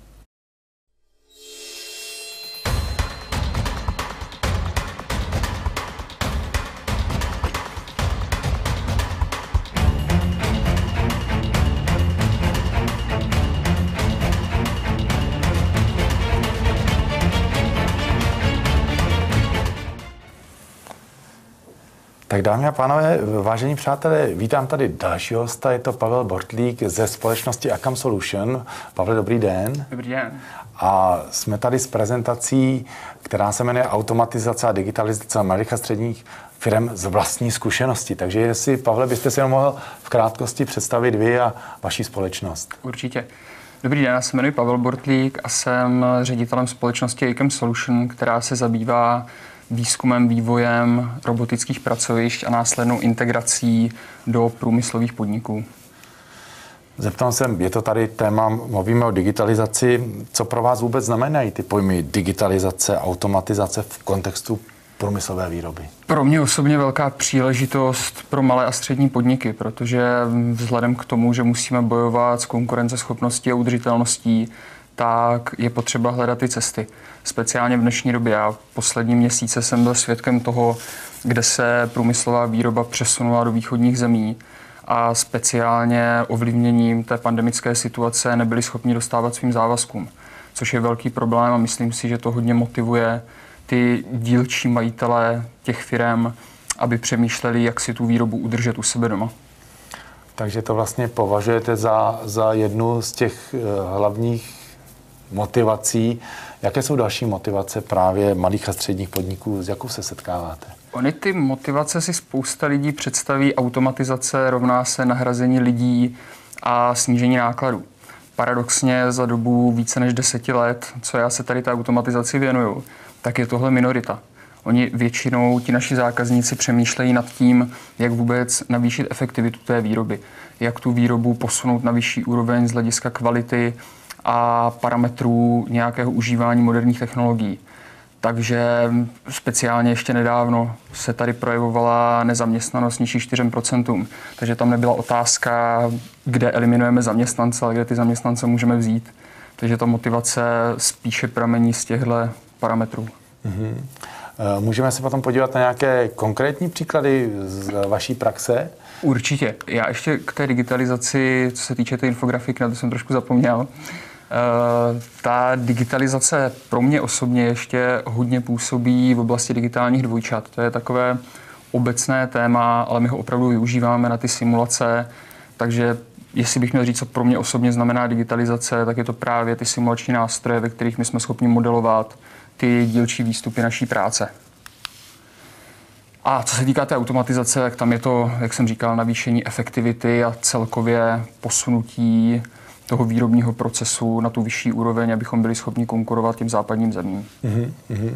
Tak dámy a pánové, vážení přátelé, vítám tady dalšího hosta, je to Pavel Bortlík ze společnosti Akam Solution. Pavle, dobrý den. Dobrý den. A jsme tady s prezentací, která se jmenuje Automatizace a digitalizace malých a středních firm z vlastní zkušenosti. Takže jestli, Pavle, byste si mohl v krátkosti představit vy a vaši společnost. Určitě. Dobrý den, já se jmenuji Pavel Bortlík a jsem ředitelem společnosti Akam Solution, která se zabývá výzkumem, vývojem robotických pracovišť a následnou integrací do průmyslových podniků. Zeptám se, je to tady téma, mluvíme o digitalizaci. Co pro vás vůbec znamenají ty pojmy digitalizace, automatizace v kontextu průmyslové výroby? Pro mě osobně velká příležitost pro malé a střední podniky, protože vzhledem k tomu, že musíme bojovat s konkurenceschopností a udržitelností, tak je potřeba hledat ty cesty. Speciálně v dnešní době. Já poslední měsíce jsem byl svědkem toho, kde se průmyslová výroba přesunula do východních zemí a speciálně ovlivněním té pandemické situace nebyli schopni dostávat svým závazkům, což je velký problém a myslím si, že to hodně motivuje ty dílčí majitele těch firem, aby přemýšleli, jak si tu výrobu udržet u sebe doma. Takže to vlastně považujete za, za jednu z těch uh, hlavních motivací. Jaké jsou další motivace právě malých a středních podniků, s jakou se setkáváte? Ony ty motivace si spousta lidí představí, automatizace rovná se nahrazení lidí a snížení nákladů. Paradoxně za dobu více než deseti let, co já se tady té automatizaci věnuju, tak je tohle minorita. Oni většinou, ti naši zákazníci, přemýšlejí nad tím, jak vůbec navýšit efektivitu té výroby, jak tu výrobu posunout na vyšší úroveň z hlediska kvality a parametrů nějakého užívání moderních technologií. Takže speciálně ještě nedávno se tady projevovala nezaměstnanost nižší čtyři procenta. Takže tam nebyla otázka, kde eliminujeme zaměstnance, ale kde ty zaměstnance můžeme vzít. Takže ta motivace spíše pramení z těchto parametrů. Mm-hmm. Můžeme se potom podívat na nějaké konkrétní příklady z vaší praxe? Určitě. Já ještě k té digitalizaci, co se týče té infografiky, na to jsem trošku zapomněl. Uh, ta digitalizace pro mě osobně ještě hodně působí v oblasti digitálních dvojčat. To je takové obecné téma, ale my ho opravdu využíváme na ty simulace, takže jestli bych měl říct, co pro mě osobně znamená digitalizace, tak je to právě ty simulační nástroje, ve kterých my jsme schopni modelovat ty dílčí výstupy naší práce. A co se týká té automatizace, tak tam je to, jak jsem říkal, navýšení efektivity a celkově posunutí toho výrobního procesu na tu vyšší úroveň, abychom byli schopni konkurovat těm západním zemím. Mm-hmm.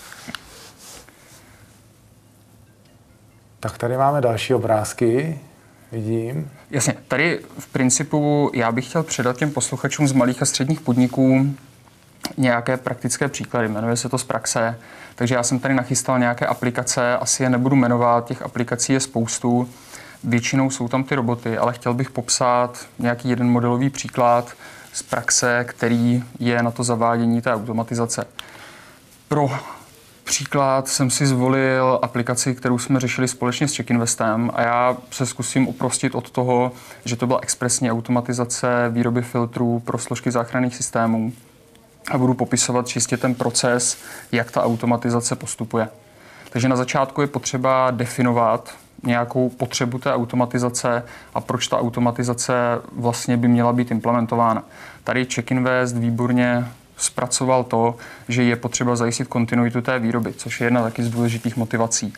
Tak tady máme další obrázky, vidím. Jasně, tady v principu já bych chtěl předat těm posluchačům z malých a středních podniků nějaké praktické příklady. Jmenuje se to z praxe. Takže já jsem tady nachystal nějaké aplikace, asi je nebudu jmenovat, těch aplikací je spoustu. Většinou jsou tam ty roboty, ale chtěl bych popsat nějaký jeden modelový příklad z praxe, který je na to zavádění té automatizace. Pro příklad jsem si zvolil aplikaci, kterou jsme řešili společně s CzechInvestem a já se zkusím uprostit od toho, že to byla expresní automatizace výroby filtrů pro složky záchranných systémů a budu popisovat čistě ten proces, jak ta automatizace postupuje. Takže na začátku je potřeba definovat nějakou potřebu té automatizace a proč ta automatizace vlastně by měla být implementována. Tady CzechInvest výborně zpracoval to, že je potřeba zajistit kontinuitu té výroby, což je jedna taky z důležitých motivací.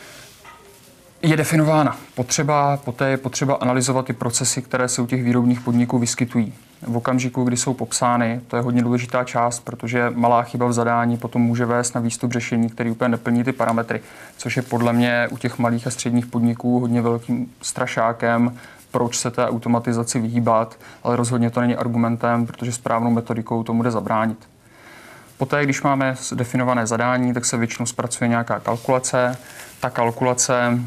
Je definována potřeba, poté je potřeba analyzovat ty procesy, které se u těch výrobních podniků vyskytují. V okamžiku, kdy jsou popsány, to je hodně důležitá část, protože malá chyba v zadání potom může vést na výstup řešení, který úplně neplní ty parametry, což je podle mě u těch malých a středních podniků hodně velkým strašákem, proč se té automatizaci vyhýbat, ale rozhodně to není argumentem, protože správnou metodikou tomu jde zabránit. Poté, když máme definované zadání, tak se většinou zpracuje nějaká kalkulace. Ta kalkulace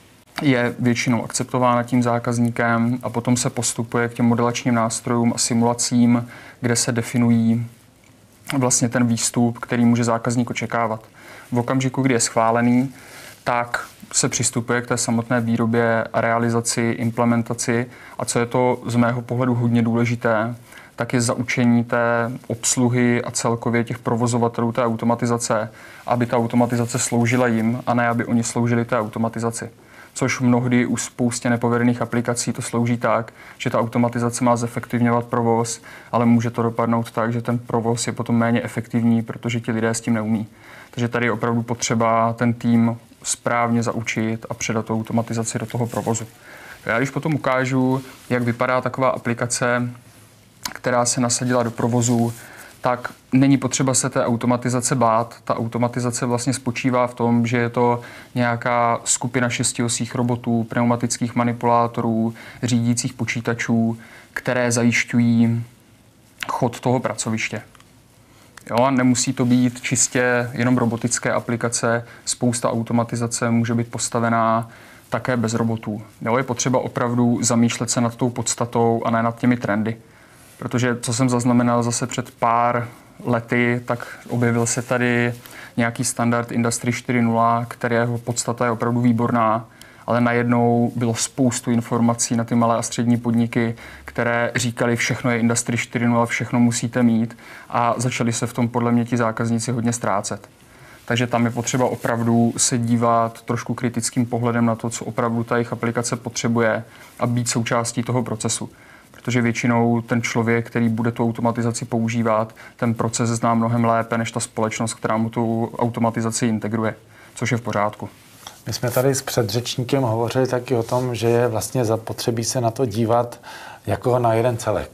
je většinou akceptována tím zákazníkem a potom se postupuje k těm modelačním nástrojům a simulacím, kde se definují vlastně ten výstup, který může zákazník očekávat. V okamžiku, kdy je schválený, tak se přistupuje k té samotné výrobě a realizaci, implementaci a co je to z mého pohledu hodně důležité, tak je zaučení té obsluhy a celkově těch provozovatelů té automatizace, aby ta automatizace sloužila jim a ne, aby oni sloužili té automatizaci. Což mnohdy u spoustě nepovedených aplikací to slouží tak, že ta automatizace má zefektivňovat provoz, ale může to dopadnout tak, že ten provoz je potom méně efektivní, protože ti lidé s tím neumí. Takže tady je opravdu potřeba ten tým správně zaučit a předat tu automatizaci do toho provozu. Já když potom ukážu, jak vypadá taková aplikace, která se nasadila do provozu, tak není potřeba se té automatizace bát. Ta automatizace vlastně spočívá v tom, že je to nějaká skupina šestiosých robotů, pneumatických manipulátorů, řídících počítačů, které zajišťují chod toho pracoviště. Jo, nemusí to být čistě jenom robotické aplikace, spousta automatizace může být postavená také bez robotů. Jo, je potřeba opravdu zamýšlet se nad tou podstatou a ne nad těmi trendy. Protože co jsem zaznamenal zase před pár lety, tak objevil se tady nějaký standard Industry čtyři tečka nula, kterého podstata je opravdu výborná, ale najednou bylo spoustu informací na ty malé a střední podniky, které říkali, všechno je Industry čtyři tečka nula, všechno musíte mít a začali se v tom podle mě ti zákazníci hodně ztrácet. Takže tam je potřeba opravdu se dívat trošku kritickým pohledem na to, co opravdu ta jejich aplikace potřebuje a být součástí toho procesu. Protože většinou ten člověk, který bude tu automatizaci používat, ten proces zná mnohem lépe než ta společnost, která mu tu automatizaci integruje, což je v pořádku. My jsme tady s předřečníkem hovořili taky o tom, že je vlastně zapotřebí se na to dívat jako na jeden celek.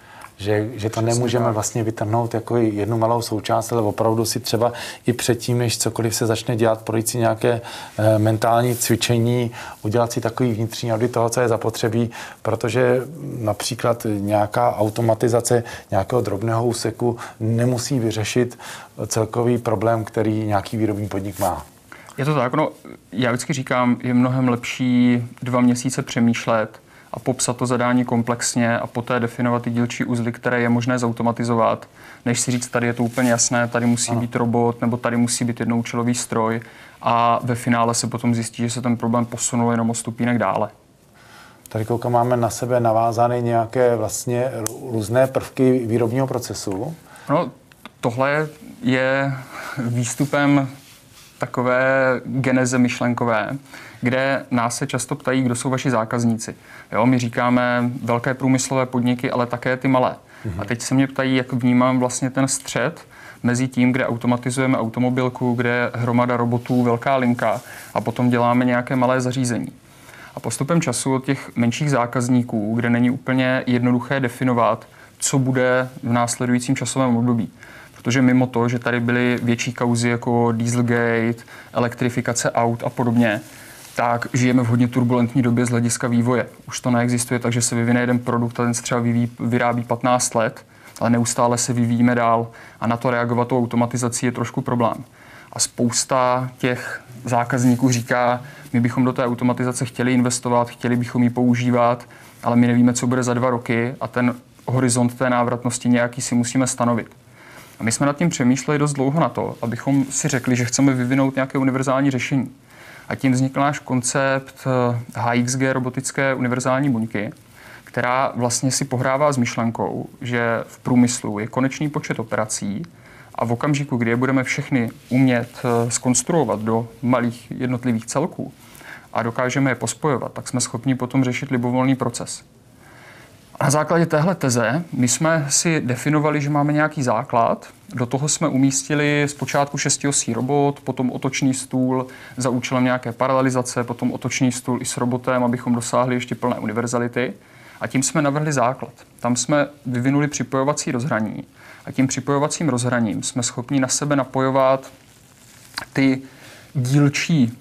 Že, že to nemůžeme vlastně vytrhnout jako jednu malou součást, ale opravdu si třeba i předtím, než cokoliv se začne dělat, projít si nějaké e, mentální cvičení, udělat si takový vnitřní audit toho, co je zapotřebí, protože například nějaká automatizace nějakého drobného úseku nemusí vyřešit celkový problém, který nějaký výrobní podnik má. Je to tak, no, já vždycky říkám, je mnohem lepší dva měsíce přemýšlet a popsat to zadání komplexně a poté definovat ty dílčí uzly, které je možné zautomatizovat, než si říct, tady je to úplně jasné, tady musí ano. být robot, nebo tady musí být jednoúčelový stroj a ve finále se potom zjistí, že se ten problém posunul jenom o stupínek dále. Tady koukám, máme na sebe navázány nějaké vlastně různé prvky výrobního procesu. No, tohle je výstupem takové geneze myšlenkové, kde nás se často ptají, kdo jsou vaši zákazníci. Jo, my říkáme velké průmyslové podniky, ale také ty malé. Mm-hmm. A teď se mě ptají, jak vnímám vlastně ten střed mezi tím, kde automatizujeme automobilku, kde je hromada robotů, velká linka a potom děláme nějaké malé zařízení. A postupem času od těch menších zákazníků, kde není úplně jednoduché definovat, co bude v následujícím časovém období. Protože mimo to, že tady byly větší kauzy jako Dieselgate, elektrifikace aut a podobně, tak žijeme v hodně turbulentní době z hlediska vývoje. Už to neexistuje, takže se vyvine jeden produkt a ten se třeba vyvíjí, vyrábí patnáct let ale neustále se vyvíjíme dál a na to reagovat tou automatizací je trošku problém. A spousta těch zákazníků říká, my bychom do té automatizace chtěli investovat, chtěli bychom ji používat, ale my nevíme, co bude za dva roky a ten horizont té návratnosti nějaký si musíme stanovit. A my jsme nad tím přemýšleli dost dlouho na to, abychom si řekli, že chceme vyvinout nějaké univerzální řešení. A tím vznikl náš koncept H X G robotické univerzální buňky, která vlastně si pohrává s myšlenkou, že v průmyslu je konečný počet operací a v okamžiku, kdy je budeme všechny umět zkonstruovat do malých jednotlivých celků a dokážeme je pospojovat, tak jsme schopni potom řešit libovolný proces. A na základě téhle teze my jsme si definovali, že máme nějaký základ. Do toho jsme umístili zpočátku šestiosý robot, potom otočný stůl za účelem nějaké paralelizace, potom otočný stůl i s robotem, abychom dosáhli ještě plné univerzality. A tím jsme navrhli základ. Tam jsme vyvinuli připojovací rozhraní. A tím připojovacím rozhraním jsme schopni na sebe napojovat ty dílčí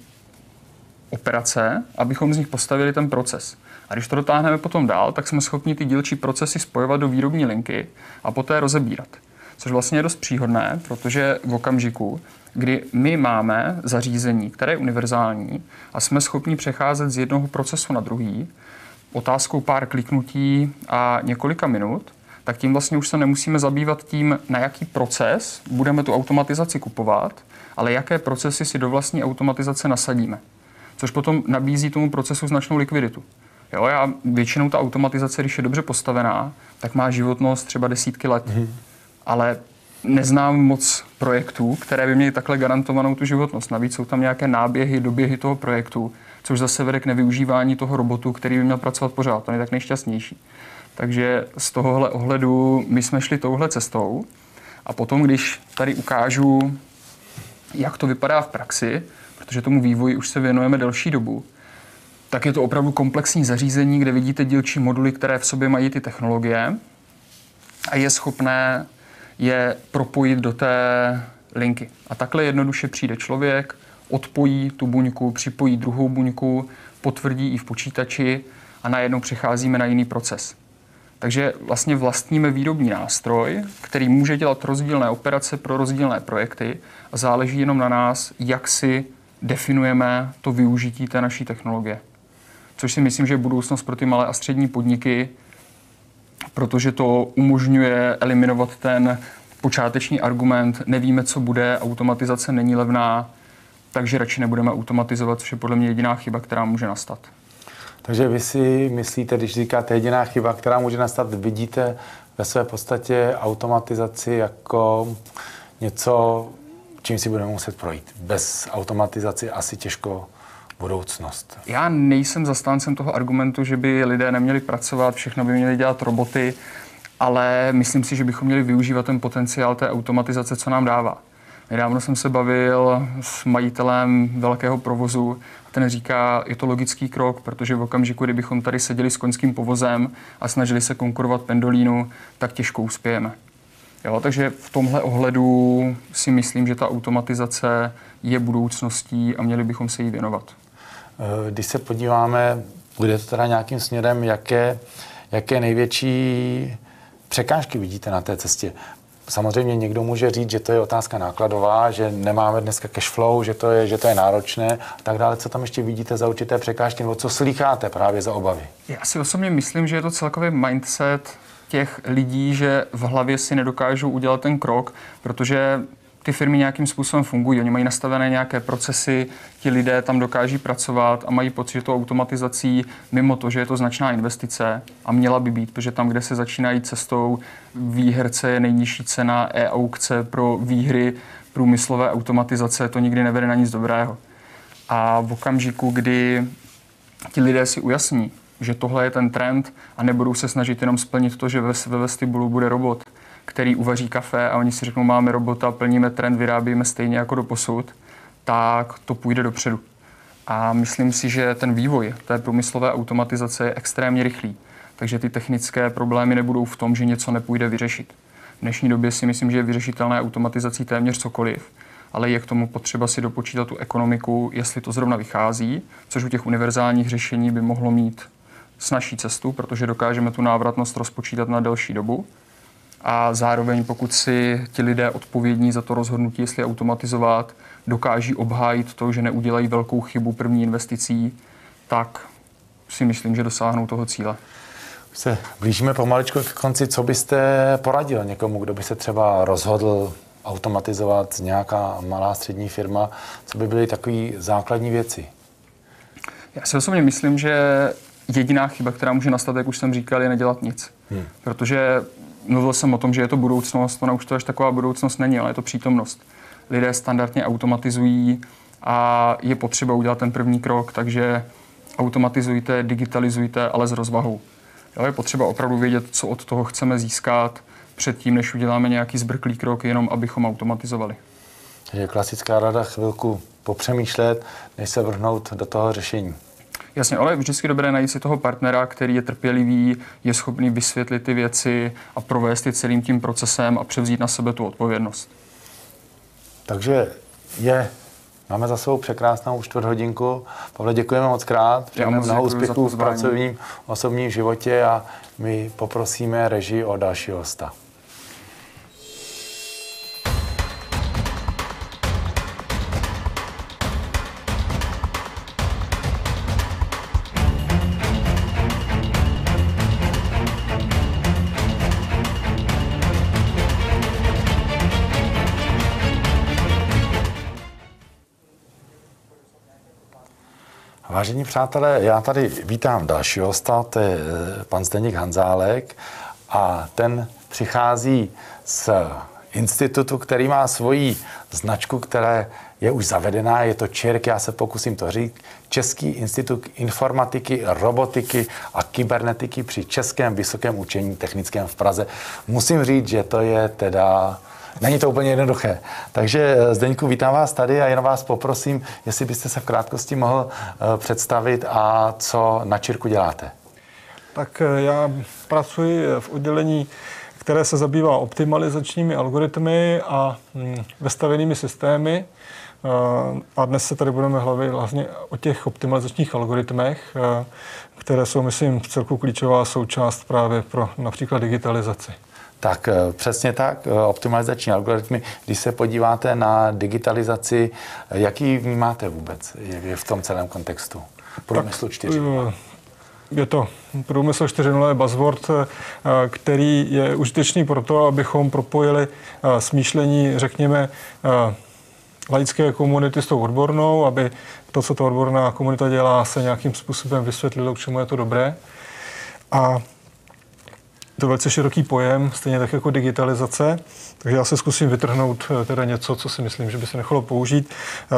operace, abychom z nich postavili ten proces. A když to dotáhneme potom dál, tak jsme schopni ty dílčí procesy spojovat do výrobní linky a poté rozebírat. Což vlastně je dost příhodné, protože v okamžiku, kdy my máme zařízení, které je univerzální a jsme schopni přecházet z jednoho procesu na druhý, otázkou pár kliknutí a několika minut, tak tím vlastně už se nemusíme zabývat tím, na jaký proces budeme tu automatizaci kupovat, ale jaké procesy si do vlastní automatizace nasadíme. Což potom nabízí tomu procesu značnou likviditu. Jo, já většinou ta automatizace, když je dobře postavená, tak má životnost třeba desítky let. Mm. Ale neznám moc projektů, které by měly takhle garantovanou tu životnost. Navíc jsou tam nějaké náběhy, doběhy toho projektu, což zase vede k nevyužívání toho robotu, který by měl pracovat pořád. To je tak nejšťastnější. Takže z tohohle ohledu my jsme šli touhle cestou a potom, když tady ukážu, jak to vypadá v praxi, protože tomu vývoji už se věnujeme delší dobu, tak je to opravdu komplexní zařízení, kde vidíte dílčí moduly, které v sobě mají ty technologie a je schopné je propojit do té linky. A takhle jednoduše přijde člověk, odpojí tu buňku, připojí druhou buňku, potvrdí i v počítači a najednou přecházíme na jiný proces. Takže vlastně vlastníme výrobní nástroj, který může dělat rozdílné operace pro rozdílné projekty a záleží jenom na nás, jak si definujeme to využití té naší technologie. Což si myslím, že je budoucnost pro ty malé a střední podniky, protože to umožňuje eliminovat ten počáteční argument, nevíme, co bude, automatizace není levná, takže radši nebudeme automatizovat, což je podle mě jediná chyba, která může nastat. Takže vy si myslíte, když říkáte jediná chyba, která může nastat, vidíte ve své podstatě automatizaci jako něco, čím si budeme muset projít. Bez automatizace asi těžko budoucnost. Já nejsem zastáncem toho argumentu, že by lidé neměli pracovat, všechno by měli dělat roboty, ale myslím si, že bychom měli využívat ten potenciál té automatizace, co nám dává. Nedávno jsem se bavil s majitelem velkého provozu a ten říká, je to logický krok, protože v okamžiku, kdybychom tady seděli s koňským povozem a snažili se konkurovat pendolínu, tak těžko uspějeme. Jo, takže v tomhle ohledu si myslím, že ta automatizace je budoucností a měli bychom se jí věnovat. Když se podíváme, bude to teda nějakým směrem, jaké, jaké největší překážky vidíte na té cestě? Samozřejmě někdo může říct, že to je otázka nákladová, že nemáme dneska cash flow, že to je, že to je náročné a tak dále. Co tam ještě vidíte za určité překážky, nebo co slýcháte právě za obavy? Já si osobně myslím, že je to celkový mindset těch lidí, že v hlavě si nedokážou udělat ten krok, protože ty firmy nějakým způsobem fungují. Oni mají nastavené nějaké procesy, ti lidé tam dokáží pracovat a mají pocit, že to automatizací, mimo to, že je to značná investice a měla by být, protože tam, kde se začínají cestou výherce, je nejnižší cena e-aukce pro výhry průmyslové automatizace, to nikdy nevede na nic dobrého. A v okamžiku, kdy ti lidé si ujasní, že tohle je ten trend a nebudou se snažit jenom splnit to, že ve, ve vestibulu bude robot, který uvaří kafe a oni si řeknou, máme robota, plníme trend, vyrábíme stejně jako doposud, tak to půjde dopředu. A myslím si, že ten vývoj té průmyslové automatizace je extrémně rychlý. Takže ty technické problémy nebudou v tom, že něco nepůjde vyřešit. V dnešní době si myslím, že je vyřešitelné automatizací téměř cokoliv, ale je k tomu potřeba si dopočítat tu ekonomiku, jestli to zrovna vychází, což u těch univerzálních řešení by mohlo mít snazší cestu, protože dokážeme tu návratnost rozpočítat na delší dobu. a zároveň pokud si ti lidé odpovědní za to rozhodnutí, jestli automatizovat, dokáží obhájit to, že neudělají velkou chybu první investicí, tak si myslím, že dosáhnou toho cíle. Se blížíme pomaličku k konci. Co byste poradil někomu, kdo by se třeba rozhodl automatizovat nějaká malá střední firma? Co by byly takové základní věci? Já si osobně myslím, že jediná chyba, která může nastat, jak už jsem říkal, je nedělat nic. Hmm. Protože mluvil jsem o tom, že je to budoucnost, ona už to až taková budoucnost není, ale je to přítomnost. Lidé standardně automatizují a je potřeba udělat ten první krok, takže automatizujte, digitalizujte, ale s rozvahou. Jo, je potřeba opravdu vědět, co od toho chceme získat předtím, než uděláme nějaký zbrklý krok, jenom abychom automatizovali. Takže klasická rada chvilku popřemýšlet, než se vrhnout do toho řešení. Jasně, ale je vždycky dobré najít si toho partnera, který je trpělivý, je schopný vysvětlit ty věci a provést je celým tím procesem a převzít na sebe tu odpovědnost. Takže je, máme za sebou překrásnou čtvrthodinku. Pavle, děkujeme moc krát. Přejeme mnoho úspěchů v pracovním osobním životě a my poprosíme režii o další hosta. Vážení přátelé, já tady vítám dalšího hosta, to je pan Zdeněk Hanzálek a ten přichází z institutu, který má svoji značku, která je už zavedená, je to ČIRK, já se pokusím to říct, Český institut informatiky, robotiky a kybernetiky při Českém vysokém učení technickém v Praze. Musím říct, že to je teda... Není to úplně jednoduché. Takže Zdeňku, vítám vás tady a jen vás poprosím, jestli byste se v krátkosti mohl představit a co na ČIRKu děláte. Tak já pracuji v oddělení, které se zabývá optimalizačními algoritmy a vestavěnými systémy. A dnes se tady budeme hlavit hlavně o těch optimalizačních algoritmech, které jsou, myslím, vcelku klíčová součást právě pro například digitalizaci. Tak přesně tak, optimalizační algoritmy. Když se podíváte na digitalizaci, jaký vnímáte vůbec v tom celém kontextu? Průmyslu čtyři tečka nula. Je to průmysl čtyři tečka nula je buzzword, který je užitečný pro to, abychom propojili smýšlení, řekněme, laické komunity s tou odbornou, aby to, co ta odborná komunita dělá, se nějakým způsobem vysvětlilo, k čemu je to dobré. A to je velice široký pojem, stejně tak jako digitalizace, takže já se zkusím vytrhnout teda něco, co si myslím, že by se nechalo použít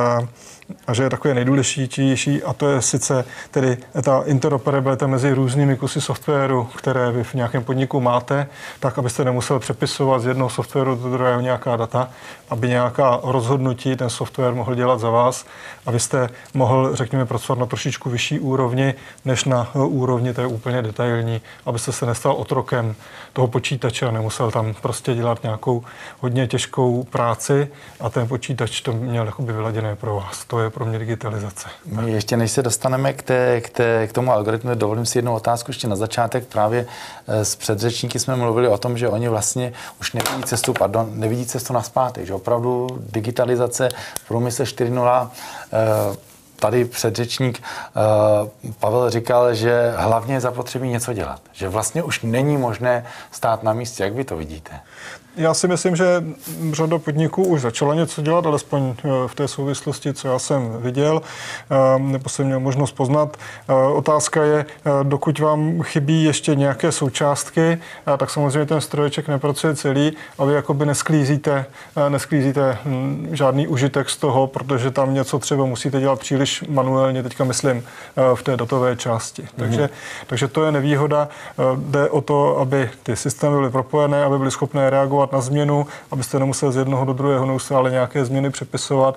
a že je takové nejdůležitější, a to je sice tedy ta interoperabilita mezi různými kusy softwaru, které vy v nějakém podniku máte, tak abyste nemusel přepisovat z jednoho softwaru do druhého nějaká data, aby nějaká rozhodnutí ten software mohl dělat za vás, abyste mohl, řekněme, pracovat na trošičku vyšší úrovni, než na úrovni té úplně detailní, abyste se nestal otrokem toho počítače a nemusel tam prostě dělat nějakou hodně těžkou práci a ten počítač to měl jakoby vyladěné pro vás. To je pro mě digitalizace. My ještě než se dostaneme k, té, k, té, k tomu algoritmu, dovolím si jednu otázku ještě na začátek. Právě s předřečníky jsme mluvili o tom, že oni vlastně už nevidí cestu, pardon, nevidí cestu nazpátek, že opravdu digitalizace v průmyslu čtyři tečka nula. Tady předřečník Pavel říkal, že hlavně je zapotřebí něco dělat. Že vlastně už není možné stát na místě. Jak vy to vidíte? Já si myslím, že řada podniků už začala něco dělat, alespoň v té souvislosti, co já jsem viděl, nebo jsem měl možnost poznat. Otázka je, dokud vám chybí ještě nějaké součástky, tak samozřejmě ten stroječek nepracuje celý a vy jakoby nesklízíte, nesklízíte žádný užitek z toho, protože tam něco třeba musíte dělat příliš manuálně, teďka myslím v té datové části. Mm-hmm. Takže, takže to je nevýhoda. Jde o to, aby ty systémy byly propojené, aby byly schopné reagovat na změnu, abyste nemuseli z jednoho do druhého neustále nějaké změny přepisovat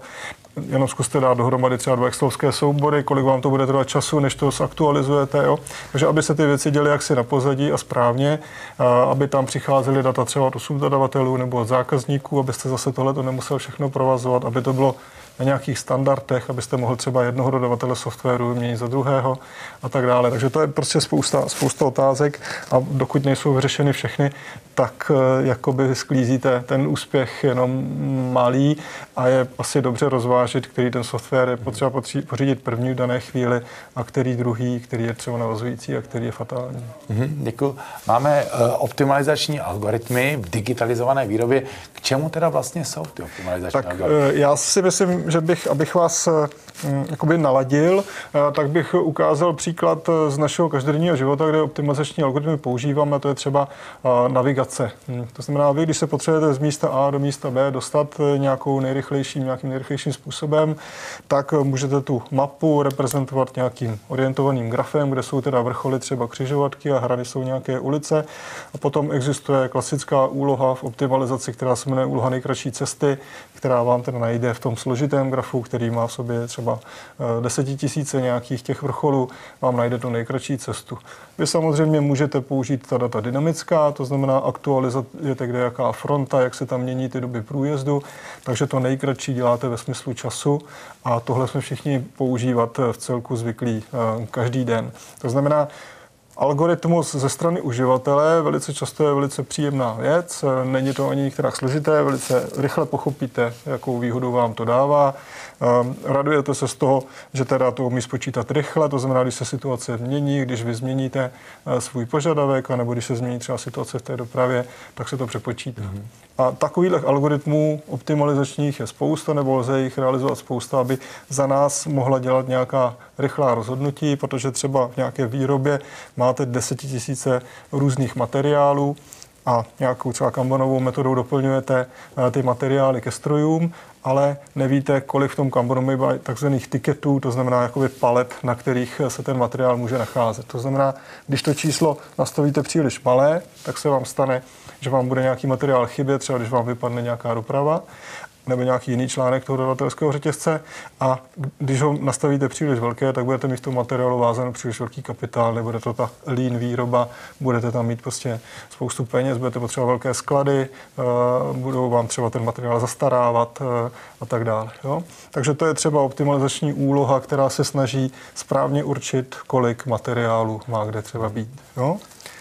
jenom zkuste dát dohromady třeba dva excelovské soubory, kolik vám to bude trvat času, než to zaktualizujete. Jo? Takže aby se ty věci děly jaksi na pozadí a správně, aby tam přicházely data třeba od subdodavatelů nebo od zákazníků, abyste zase tohle to nemusel všechno provazovat, aby to bylo na nějakých standardech, abyste mohl třeba jednoho dodavatele softwaru vyměnit za druhého a tak dále. Takže to je prostě spousta, spousta otázek a dokud nejsou vyřešeny všechny, tak jakoby sklízíte ten úspěch jenom malý a je asi dobře rozvážit, který ten software je potřeba pořídit první v dané chvíli a který druhý, který je třeba navazující a který je fatální. Mm-hmm, děkuji. Máme uh, optimalizační algoritmy v digitalizované výrobě. K čemu teda vlastně jsou ty optimalizační tak, algoritmy? Uh, já si myslím, že bych, abych vás uh, jakoby naladil, uh, tak bych ukázal příklad z našeho každodenního života, kde optimalizační algoritmy používáme, to je třeba uh, navigace. Hmm. To znamená, vy, když se potřebujete z místa A do místa B dostat nějakou nejrychlejším, nějakým nejrychlejším způsobem, tak můžete tu mapu reprezentovat nějakým orientovaným grafem, kde jsou teda vrcholy třeba křižovatky a hrany jsou nějaké ulice. A potom existuje klasická úloha v optimalizaci, která se jmenuje úloha nejkratší cesty, která vám teda najde v tom složitém grafu, který má v sobě třeba desetitisíce nějakých těch vrcholů, vám najde tu nejkratší cestu. Vy samozřejmě můžete použít ta data dynamická, to znamená aktualizujete, kde jaká fronta, jak se tam mění ty doby průjezdu, takže to nejkratší děláte ve smyslu času a tohle jsme všichni používat v celku zvyklí každý den. To znamená, algoritmus ze strany uživatele velice často je velice příjemná věc, není to ani některá složité, velice rychle pochopíte, jakou výhodu vám to dává. Radujete se z toho, že teda to umí spočítat rychle, to znamená, když se situace mění, když vy změníte svůj požadavek, anebo když se změní třeba situace v té dopravě, tak se to přepočítá. Mm-hmm. A takových algoritmů optimalizačních je spousta, nebo lze jich realizovat spousta, aby za nás mohla dělat nějaká rychlá rozhodnutí, protože třeba v nějaké výrobě máte desetitisíce různých materiálů a nějakou třeba kanbanovou metodou doplňujete ty materiály ke strojům, ale nevíte, kolik v tom kanbanu má takzvaných tiketů, to znamená jakoby palet, na kterých se ten materiál může nacházet. To znamená, když to číslo nastavíte příliš malé, tak se vám stane, že vám bude nějaký materiál chybět, třeba když vám vypadne nějaká doprava, nebo nějaký jiný článek toho dodavatelského řetězce a když ho nastavíte příliš velké, tak budete mít v tom materiálu vázaný příliš velký kapitál, nebude to ta lean výroba, budete tam mít prostě spoustu peněz, budete potřebovat velké sklady, budou vám třeba ten materiál zastarávat a tak dále. Jo? Takže to je třeba optimalizační úloha, která se snaží správně určit, kolik materiálu má kde třeba být. Jo?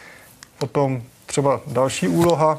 Potom třeba další úloha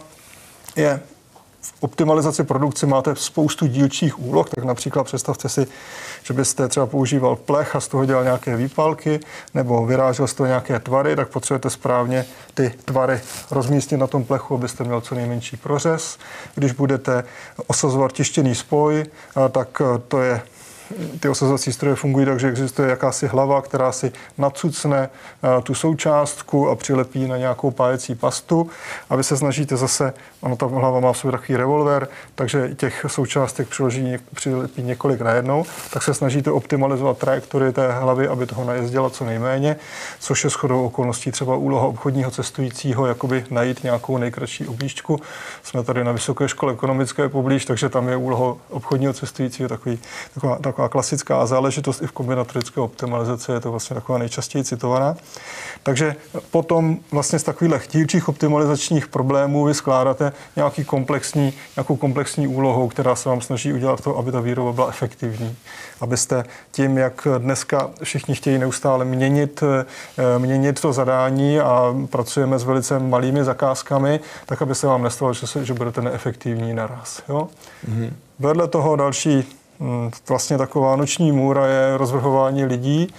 je v optimalizaci produkce máte spoustu dílčích úloh, tak například představte si, že byste třeba používal plech a z toho dělal nějaké výpalky nebo vyrážel z toho nějaké tvary, tak potřebujete správně ty tvary rozmístit na tom plechu, abyste měl co nejmenší prořez. Když budete osazovat tištěný spoj, tak to je ty osazovací stroje fungují tak, že existuje jakási hlava, která si nacucne tu součástku a přilepí na nějakou pájecí pastu. A vy se snažíte zase, ano, ta hlava má v sobě takový revolver, takže těch součástek přiloží, přilepí několik najednou, tak se snažíte optimalizovat trajektorii té hlavy, aby toho najezdila co nejméně, což je shodou okolností třeba úloha obchodního cestujícího, jakoby najít nějakou nejkratší objížďku. Jsme tady na Vysoké škole ekonomické poblíž, takže tam je úloha obchodního cestujícího takový, taková, taková klasická záležitost i v kombinatorické optimalizaci, je to vlastně taková nejčastěji citovaná. Takže potom vlastně z takových dílčích optimalizačních problémů vy skládáte nějaký komplexní, nějakou komplexní úlohou, která se vám snaží udělat to, aby ta výroba byla efektivní. Abyste tím, jak dneska všichni chtějí neustále měnit, měnit to zadání a pracujeme s velice malými zakázkami, tak aby se vám nestalo, že, se, že budete neefektivní naraz. Jo? Mm-hmm. Vedle toho další vlastně taková noční můra je rozvrhování lidí.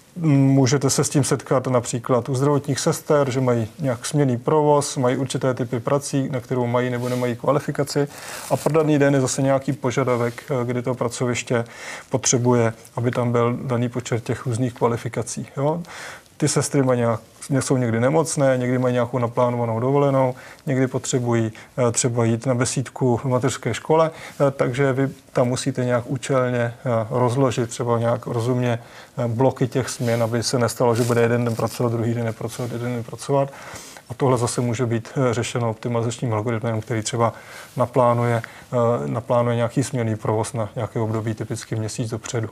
Můžete se s tím setkat například u zdravotních sester, že mají nějak směnný provoz, mají určité typy prací, na kterou mají nebo nemají kvalifikaci. A pro daný den je zase nějaký požadavek, kdy to pracoviště potřebuje, aby tam byl daný počet těch různých kvalifikací. Jo? Ty sestry mají nějak, jsou někdy nemocné, někdy mají nějakou naplánovanou dovolenou, někdy potřebují třeba jít na besídku v mateřské škole, takže vy tam musíte nějak účelně rozložit třeba nějak rozumně bloky těch směn, aby se nestalo, že bude jeden den pracovat, druhý den nepracovat, jeden den pracovat. A tohle zase může být řešeno optimalizačním algoritmem, který třeba naplánuje, naplánuje nějaký směrný provoz na nějaké období, typicky měsíc dopředu.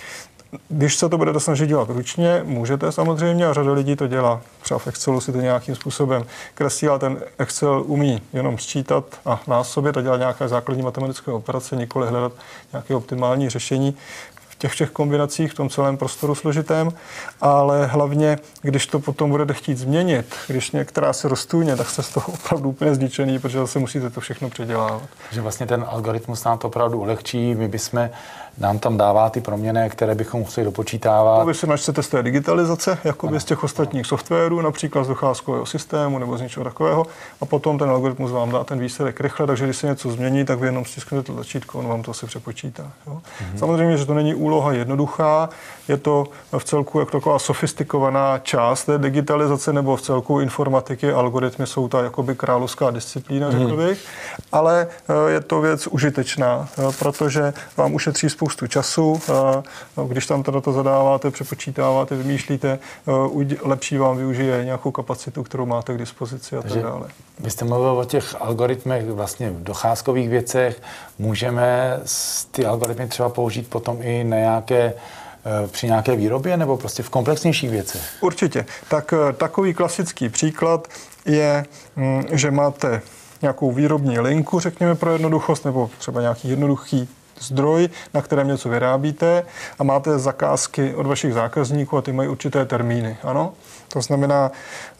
Když se to budete snažit dělat ručně, můžete samozřejmě, a řada lidí to dělá. Třeba v Excelu si to nějakým způsobem kreslí, ale ten Excel umí jenom sčítat a násobit a dělat nějaké základní matematické operace, nikoli hledat nějaké optimální řešení v těch všech kombinacích, v tom celém prostoru složitém, ale hlavně, když to potom budete chtít změnit, když některá se roztůně, tak jste z toho opravdu úplně zničený, protože zase musíte to všechno předělávat. Takže vlastně ten algoritmus nám to opravdu ulehčí, my bychom, nám tam dává ty proměny, které bychom museli dopočítávat. To vy si načtete z té digitalizace, jako z těch ostatních softwarů, například z docházkového systému nebo z něčeho takového, a potom ten algoritmus vám dá ten výsledek rychle, takže když se něco změní, tak vy jenom stisknete tlačítko, on vám to asi přepočítá. Jo? Mm-hmm. Samozřejmě, že to není úloha jednoduchá, je to v celku jako taková sofistikovaná část té digitalizace nebo v celku informatiky, algoritmy jsou ta jakoby královská disciplína, mm-hmm. řekl bych, ale je to věc užitečná, protože vám ušetří spoustu času, když tam to data zadáváte, přepočítáváte, vymýšlíte, lepší vám využije nějakou kapacitu, kterou máte k dispozici a tak dále. Vy jste mluvil o těch algoritmech vlastně v docházkových věcech. Můžeme ty algoritmy třeba použít potom i na nějaké při nějaké výrobě nebo prostě v komplexnějších věcech? Určitě. Tak takový klasický příklad je, že máte nějakou výrobní linku, řekněme pro jednoduchost, nebo třeba nějaký jednoduchý zdroj, na kterém něco vyrábíte a máte zakázky od vašich zákazníků a ty mají určité termíny. Ano? To znamená,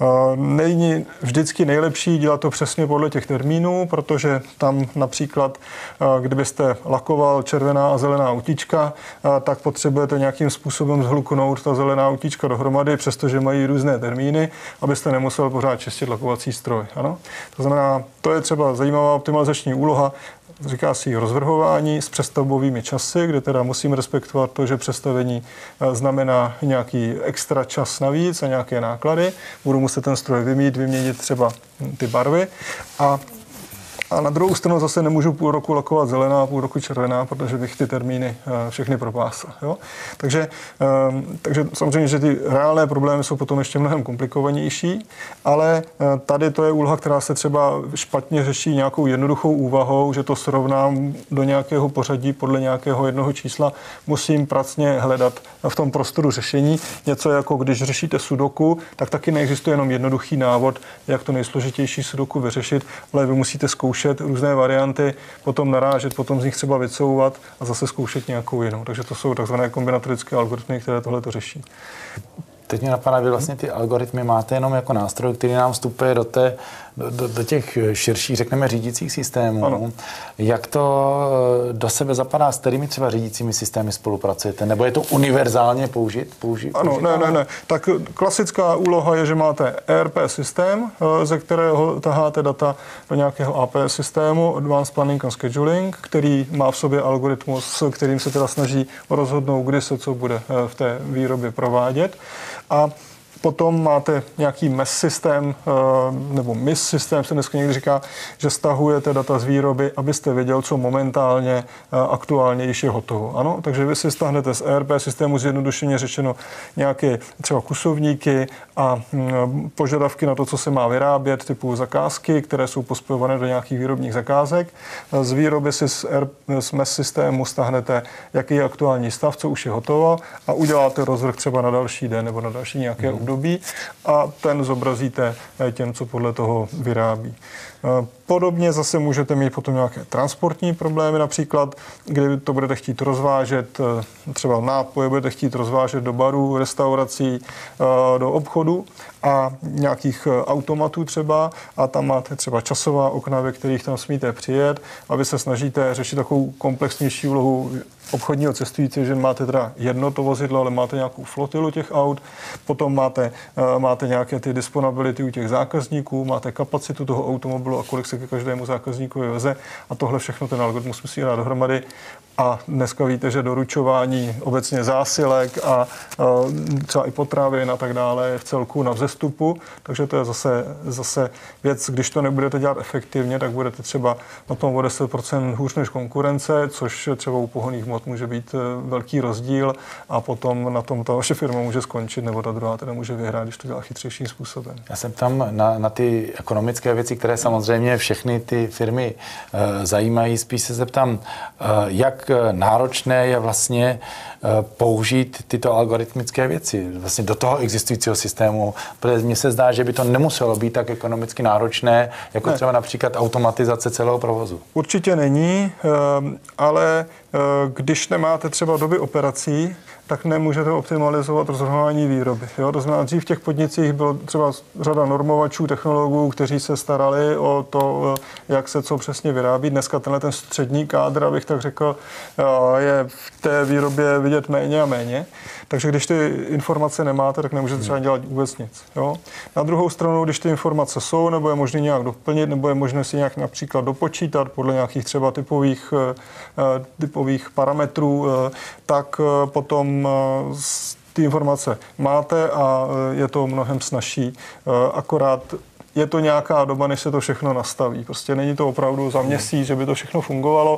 není vždycky nejlepší dělat to přesně podle těch termínů, protože tam například, kdybyste lakoval červená a zelená autíčka, tak potřebujete nějakým způsobem zhluknout ta zelená autíčka dohromady, přestože mají různé termíny, abyste nemusel pořád čistit lakovací stroj. Ano? To znamená, to je třeba zajímavá optimalizační úloha, říká si rozvrhování s přestavbovými časy, kde teda musím respektovat to, že přestavení znamená nějaký extra čas navíc a nějaké náklady. Budu muset ten stroj vymít, vyměnit třeba ty barvy a A na druhou stranu zase nemůžu půl roku lakovat zelená, půl roku červená, protože bych ty termíny všechny propásl. Jo? Takže, takže samozřejmě, že ty reálné problémy jsou potom ještě mnohem komplikovanější, ale tady to je úloha, která se třeba špatně řeší nějakou jednoduchou úvahou, že to srovnám do nějakého pořadí podle nějakého jednoho čísla. Musím pracně hledat v tom prostoru řešení. Něco jako když řešíte sudoku, tak taky neexistuje jenom jednoduchý návod, jak to nejsložitější sudoku vyřešit, ale vy musíte zkoušet různé varianty, potom narážet, potom z nich třeba vycouvat a zase zkoušet nějakou jinou. Takže to jsou takzvané kombinatorické algoritmy, které tohle to řeší. Teď mě napadá, vy vlastně ty algoritmy máte jenom jako nástroj, který nám vstupuje do, té, do, do těch širších, řekneme, řídících systémů. Ano. Jak to do sebe zapadá, s kterými třeba řídícími systémy spolupracujete? Nebo je to univerzálně použit? použit ano, ne, ne, ne. Tak klasická úloha je, že máte E R P systém, ze kterého taháte data do nějakého A P S systému, Advanced Planning and Scheduling, který má v sobě algoritmus, kterým se teda snaží rozhodnout, kdy se co bude v té výrobě provádět. A potom máte nějaký M E S systém, nebo M I S systém se dneska někdy říká, že stahujete data z výroby, abyste věděl, co momentálně aktuálně již je hotovo. Ano? Takže vy si stáhnete z E R P systému zjednodušeně řečeno nějaké třeba kusovníky a požadavky na to, co se má vyrábět, typu zakázky, které jsou pospojované do nějakých výrobních zakázek. Z výroby si z, R, z M E S systému stáhnete, jaký je aktuální stav, co už je hotovo a uděláte rozvrh třeba na další den nebo na další nějaké hmm. období a ten zobrazíte těm, co podle toho vyrábí. Podobně zase můžete mít potom nějaké transportní problémy, například, kdy to budete chtít rozvážet, třeba nápoje budete chtít rozvážet do barů, restaurací, do obchodu a nějakých automatů třeba a tam máte třeba časová okna, ve kterých tam smíte přijet a vy se snažíte řešit takovou komplexnější úlohu obchodního cestujícího, že máte teda jedno to vozidlo, ale máte nějakou flotilu těch aut, potom máte, máte nějaké ty disponibility u těch zákazníků, máte kapacitu toho automobilu a kolik se ke každému zákazníkovi veze a tohle všechno ten algoritmus musí dát dohromady. A dneska víte, že doručování obecně zásilek a třeba i potravin a tak dále je v celku na vzestupu. vzestupu, takže to je zase, zase věc, když to nebudete dělat efektivně, tak budete třeba na tom o deset procent hůř než konkurence, což třeba u pohonných hmot může být velký rozdíl a potom na tom ta vaše firma může skončit, nebo ta druhá teda může vyhrát, když to dělá chytřejším způsobem. Já jsem tam na, na ty ekonomické věci, které samozřejmě všechny ty firmy e, zajímají. Spíš se zeptám, e, jak náročné je vlastně e, použít tyto algoritmické věci vlastně do toho existujícího systému, protože mně se zdá, že by to nemuselo být tak ekonomicky náročné, jako ne. třeba například automatizace celého provozu. Určitě není, ale když nemáte třeba doby operací, tak nemůžete optimalizovat rozhodování výroby. Jo? To znamená, dřív v těch podnicích bylo třeba řada normovačů, technologů, kteří se starali o to, jak se co přesně vyrábí. Dneska tenhle ten střední kádr, abych tak řekl, je v té výrobě vidět méně a méně. Takže když ty informace nemáte, tak nemůžete třeba dělat vůbec nic. Jo? Na druhou stranu, když ty informace jsou, nebo je možné nějak doplnit, nebo je možné si nějak například dopočítat podle nějakých třeba typových, typových parametrů, tak potom ty informace máte a je to mnohem snazší. Akorát je to nějaká doba, než se to všechno nastaví. Prostě není to opravdu za měsíc, že by to všechno fungovalo.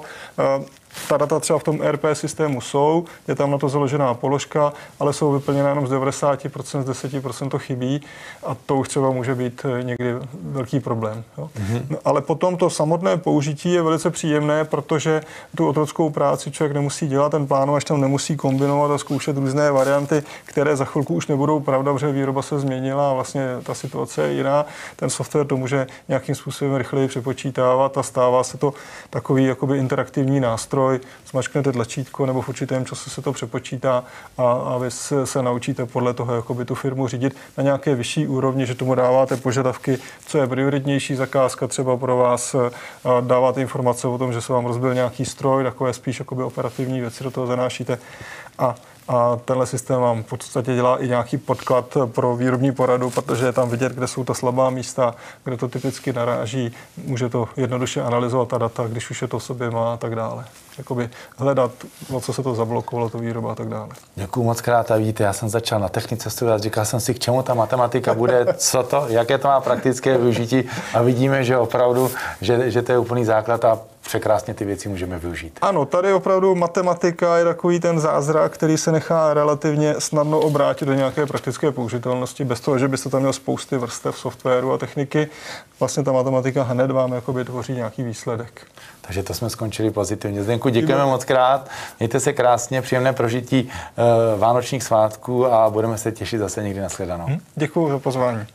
Ta data třeba v tom E R P systému jsou, je tam na to založená položka, ale jsou vyplněná jenom z devadesát procent, z deset procent to chybí a to už třeba může být někdy velký problém. Jo. Mm-hmm. No, ale potom to samotné použití je velice příjemné, protože tu otrockou práci člověk nemusí dělat, ten plánovač tam nemusí kombinovat a zkoušet různé varianty, které za chvilku už nebudou pravda, protože výroba se změnila a vlastně ta situace je jiná. Ten software to může nějakým způsobem rychleji přepočítávat a stává se to takový jakoby interaktivní nástroj. Zmačknete tlačítko nebo v určitém čase se to přepočítá a, a vy se, se naučíte podle toho jakoby tu firmu řídit na nějaké vyšší úrovni, že tomu dáváte požadavky, co je prioritnější zakázka třeba pro vás, dáváte informace o tom, že se vám rozbil nějaký stroj, takové spíš jakoby operativní věci do toho zanášíte a A tenhle systém vám v podstatě dělá i nějaký podklad pro výrobní poradu, protože je tam vidět, kde jsou ta slabá místa, kde to typicky naráží. Může to jednoduše analyzovat ta data, když už je to v sobě má a tak dále. Jakoby hledat, o co se to zablokovalo, to výroba a tak dále. Děkuju moc krát a víte, já jsem začal na technice studovat, říkal jsem si, k čemu ta matematika bude, co to, jaké to má praktické využití a vidíme, že opravdu, že, že to je úplný základ a překrásně ty věci můžeme využít. Ano, tady opravdu matematika je takový ten zázrak, který se nechá relativně snadno obrátit do nějaké praktické použitelnosti, bez toho, že byste tam měl spousty vrstev softwaru a techniky. Vlastně ta matematika hned vám jakoby tvoří nějaký výsledek. Takže to jsme skončili pozitivně. Zdenku, děkujeme moc krát. Mějte se krásně, příjemné prožití uh, vánočních svátků a budeme se těšit zase někdy na shledanou. Hm? Děkuju za pozvání.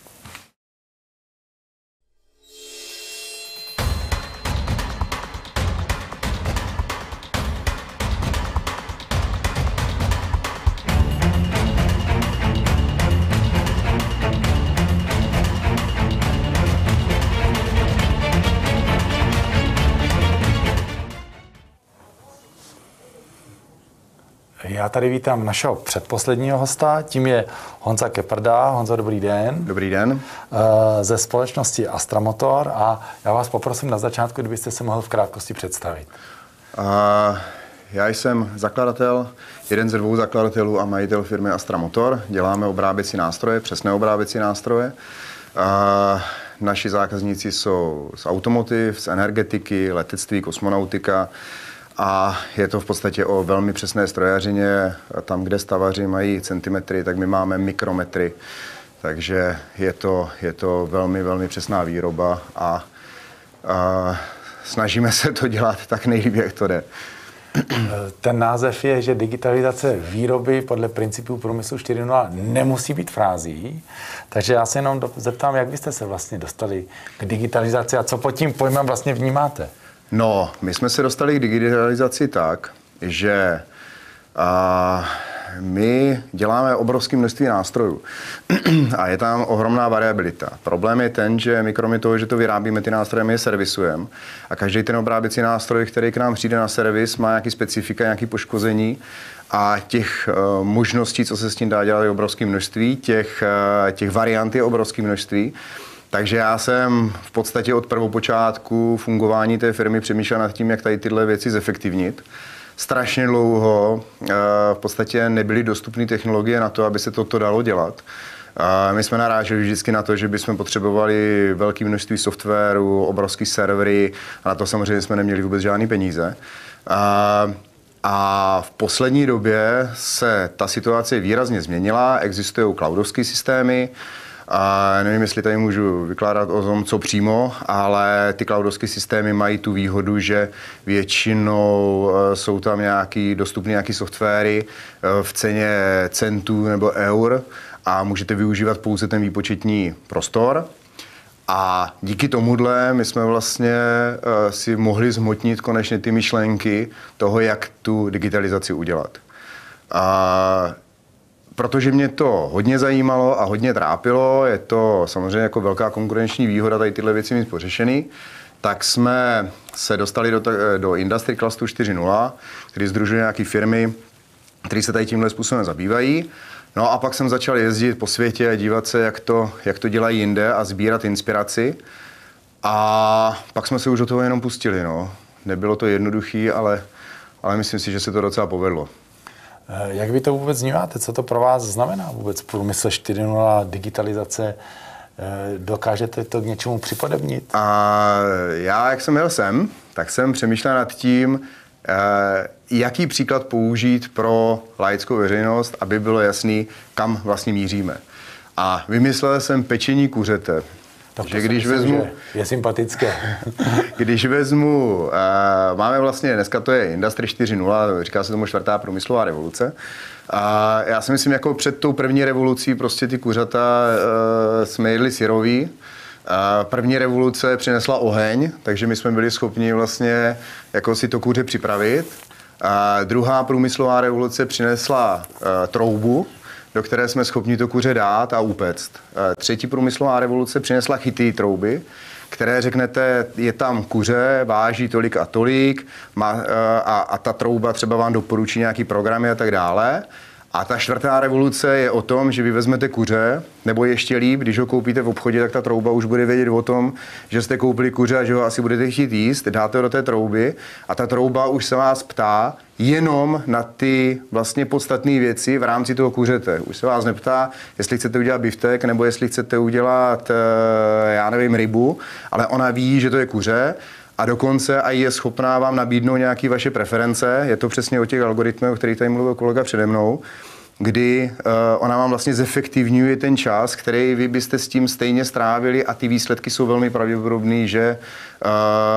Já tady vítám našeho předposledního hosta, tím je Honza Keprda. Honzo, dobrý den. Dobrý den. Ze společnosti Astra Motor a já vás poprosím na začátku, kdybyste se mohl v krátkosti představit. Uh, já jsem zakladatel, jeden ze dvou zakladatelů a majitel firmy Astra Motor. Děláme obráběcí nástroje, přesné obráběcí nástroje. Uh, naši zákazníci jsou z automotiv, z energetiky, letectví, kosmonautika. A je to v podstatě o velmi přesné strojařině. Tam, kde stavaři mají centimetry, tak my máme mikrometry. Takže je to, je to velmi, velmi přesná výroba a, a snažíme se to dělat tak nejlíp, jak to jde. Ten název je, že digitalizace výroby podle principů průmyslu čtyři tečka nula nemusí být frází. Takže já se jenom zeptám, jak byste se vlastně dostali k digitalizaci a co pod tím pojmem vlastně vnímáte? No, my jsme se dostali k digitalizaci tak, že a, my děláme obrovské množství nástrojů a je tam ohromná variabilita. Problém je ten, že my kromě toho, že to vyrábíme, ty nástroje my je servisujeme a každý ten obráběcí nástroj, který k nám přijde na servis, má nějaký specifika, nějaký poškození a těch uh, možností, co se s tím dá dělat, je obrovské množství, těch, uh, těch variant je obrovské množství. Takže já jsem v podstatě od prvopočátku fungování té firmy přemýšlel nad tím, jak tady tyhle věci zefektivnit. Strašně dlouho v podstatě nebyly dostupné technologie na to, aby se toto dalo dělat. My jsme naráželi vždycky na to, že bychom potřebovali velké množství softwaru, obrovský servery a na to samozřejmě jsme neměli vůbec žádný peníze. A v poslední době se ta situace výrazně změnila, existují cloudovské systémy. A nevím, jestli tady můžu vykládat o tom, co přímo, ale ty cloudovské systémy mají tu výhodu, že většinou jsou tam nějaký dostupné nějaký softwary v ceně centů nebo eur a můžete využívat pouze ten výpočetní prostor. A díky tomuhle my jsme vlastně uh, si mohli zhmotnit konečně ty myšlenky toho, jak tu digitalizaci udělat. A protože mě to hodně zajímalo a hodně trápilo, je to samozřejmě jako velká konkurenční výhoda tady tyhle věci mít pořešený, tak jsme se dostali do, do Industry Cluster čtyři tečka nula, který sdružuje nějaké firmy, které se tady tímhle způsobem zabývají. No a pak jsem začal jezdit po světě a dívat se, jak to, jak to dělají jinde a sbírat inspiraci. A pak jsme se už do toho jenom pustili. No. Nebylo to jednoduché, ale, ale myslím si, že se to docela povedlo. Jak vy to vůbec vnímáte? Co to pro vás znamená vůbec průmysl čtyři tečka nula, digitalizace? Dokážete to k něčemu připodobnit? A já, jak jsem jel sem, tak jsem přemýšlel nad tím, jaký příklad použít pro laickou veřejnost, aby bylo jasný, kam vlastně míříme. A vymyslel jsem pečení kuřete. Tak že když myslím, vezmu, že je sympatické. Když vezmu, uh, máme vlastně, dneska to je Industry čtyři tečka nula, říká se tomu čtvrtá průmyslová revoluce. A já si myslím, jako před tou první revolucí prostě ty kuřata uh, jsme jedli syrový. Uh, první revoluce přinesla oheň, takže my jsme byli schopni vlastně jako si to kuře připravit. Uh, druhá průmyslová revoluce přinesla uh, troubu, do které jsme schopni to kuře dát a upéct. Třetí průmyslová revoluce přinesla chytré trouby, které řeknete, je tam kuře, váží tolik a tolik má, a, a ta trouba třeba vám doporučí nějaký programy a tak dále. A ta čtvrtá revoluce je o tom, že vy vezmete kuře, nebo ještě líp, když ho koupíte v obchodě, tak ta trouba už bude vědět o tom, že jste koupili kuře a že ho asi budete chtít jíst, dáte ho do té trouby a ta trouba už se vás ptá jenom na ty vlastně podstatné věci v rámci toho kuřete. Už se vás neptá, jestli chcete udělat biftek, nebo jestli chcete udělat, já nevím, rybu, ale ona ví, že to je kuře. A dokonce i je schopná vám nabídnout nějaké vaše preference. Je to přesně o těch algoritmech, o kterých tady mluvil kolega přede mnou, kdy uh, ona vám vlastně zefektivňuje ten čas, který vy byste s tím stejně strávili a ty výsledky jsou velmi pravděpodobné, že uh,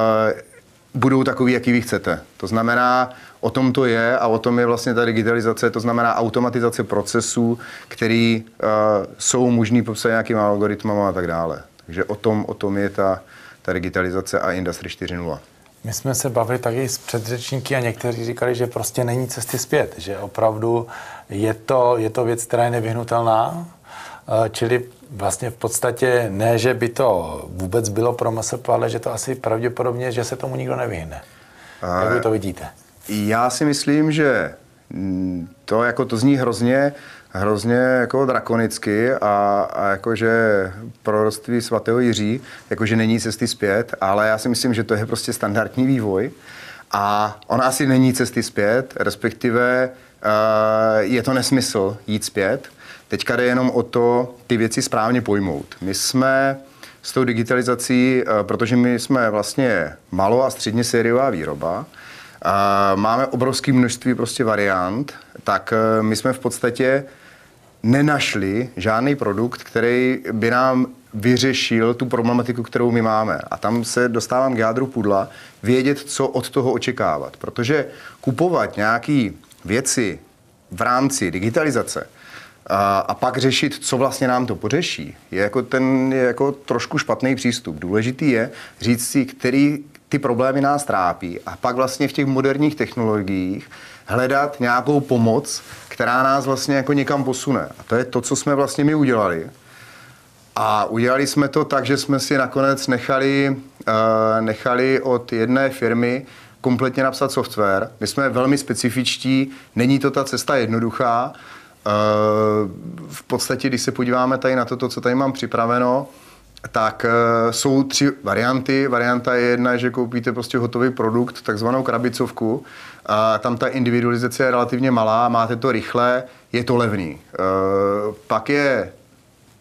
budou takový, jaký vy chcete. To znamená, o tom to je a o tom je vlastně ta digitalizace, to znamená automatizace procesů, který uh, jsou možný popsat nějakým algoritmama a tak dále. Takže o tom, o tom je ta ta digitalizace a Industry čtyři tečka nula. My jsme se bavili taky s předřečníky a někteří říkali, že prostě není cesty zpět, že opravdu je to, je to věc, která je nevyhnutelná, čili vlastně v podstatě ne, že by to vůbec bylo pro M S P, ale že to asi pravděpodobně, že se tomu nikdo nevyhne. A jak vy to vidíte? Já si myslím, že to, jako to zní hrozně, hrozně jako drakonicky a, a jakože proroctví svatého Jiří, jakože není cesty zpět, ale já si myslím, že to je prostě standardní vývoj a ona asi není cesty zpět, respektive uh, je to nesmysl jít zpět. Teďka jde jenom o to ty věci správně pojmout. My jsme s tou digitalizací, uh, protože my jsme vlastně malo- a středně sériová výroba, uh, máme obrovské množství prostě variant, tak uh, my jsme v podstatě nenašli žádný produkt, který by nám vyřešil tu problematiku, kterou my máme. A tam se dostávám k jádru pudla, vědět, co od toho očekávat. Protože kupovat nějaké věci v rámci digitalizace a, a pak řešit, co vlastně nám to pořeší, je jako, ten, je jako trošku špatný přístup. Důležitý je říct si, který ty problémy nás trápí a pak vlastně v těch moderních technologiích hledat nějakou pomoc, která nás vlastně jako někam posune. A to je to, co jsme vlastně my udělali. A udělali jsme to tak, že jsme si nakonec nechali, uh, nechali od jedné firmy kompletně napsat software. My jsme velmi specifičtí, není to ta cesta jednoduchá. Uh, v podstatě, když se podíváme tady na to, to co tady mám připraveno, tak uh, jsou tři varianty. Varianta je jedna, že koupíte prostě hotový produkt, takzvanou krabicovku. Uh, tam ta individualizace je relativně malá, máte to rychle, je to levný. Uh, pak je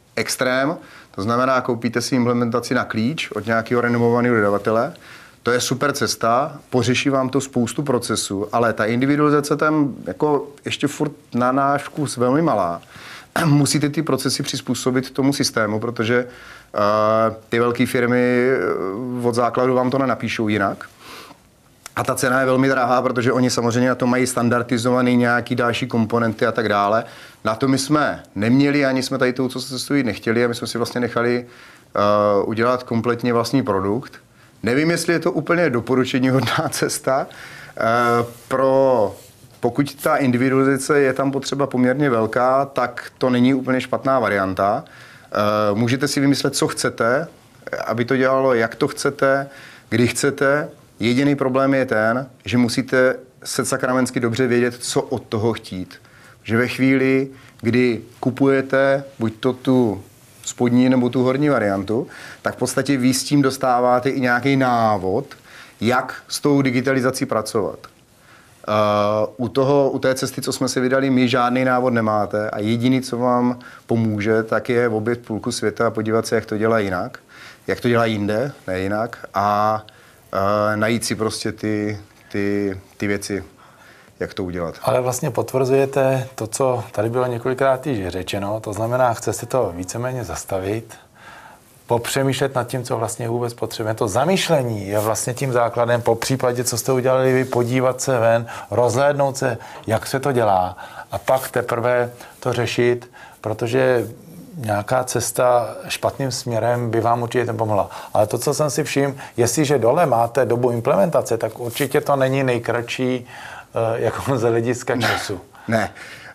extrém, to znamená, koupíte si implementaci na klíč od nějakého renomovaného dodavatele. To je super cesta, pořeší vám to spoustu procesů, ale ta individualizace tam jako ještě furt na náš vkus velmi malá. Musíte ty procesy přizpůsobit tomu systému, protože uh, ty velké firmy od základu vám to nenapíšou jinak. A ta cena je velmi drahá, protože oni samozřejmě na to mají standardizovaný nějaký další komponenty a tak dále. Na to my jsme neměli, ani jsme tady tou cestou jít nechtěli a my jsme si vlastně nechali uh, udělat kompletně vlastní produkt. Nevím, jestli je to úplně doporučení hodná cesta. Uh, pro, pokud ta individualizace je tam potřeba poměrně velká, tak to není úplně špatná varianta. Uh, můžete si vymyslet, co chcete, aby to dělalo, jak to chcete, kdy chcete. Jediný problém je ten, že musíte se sakramensky dobře vědět, co od toho chtít. Že ve chvíli, kdy kupujete buď to tu spodní nebo tu horní variantu, tak v podstatě vy s tím dostáváte i nějaký návod, jak s tou digitalizací pracovat. Uh, u, toho, u té cesty, co jsme si vydali, my žádný návod nemáte a jediný, co vám pomůže, tak je objet půlku světa a podívat se, jak to dělá jinak, jak to dělá jinde, ne jinak, a uh, najít si prostě ty, ty, ty věci, jak to udělat. Ale vlastně potvrzujete to, co tady bylo několikrát již řečeno, to znamená, chce si to víceméně zastavit, popřemýšlet nad tím, co vlastně vůbec potřebujeme. To zamýšlení je vlastně tím základem, po případě, co jste udělali vy, podívat se ven, rozhlédnout se, jak se to dělá a pak teprve to řešit, protože nějaká cesta špatným směrem by vám určitě nepomohla. Ale to, co jsem si všiml, jestliže dole máte dobu implementace, tak určitě to není nejkratší jako z hlediska času. Ne.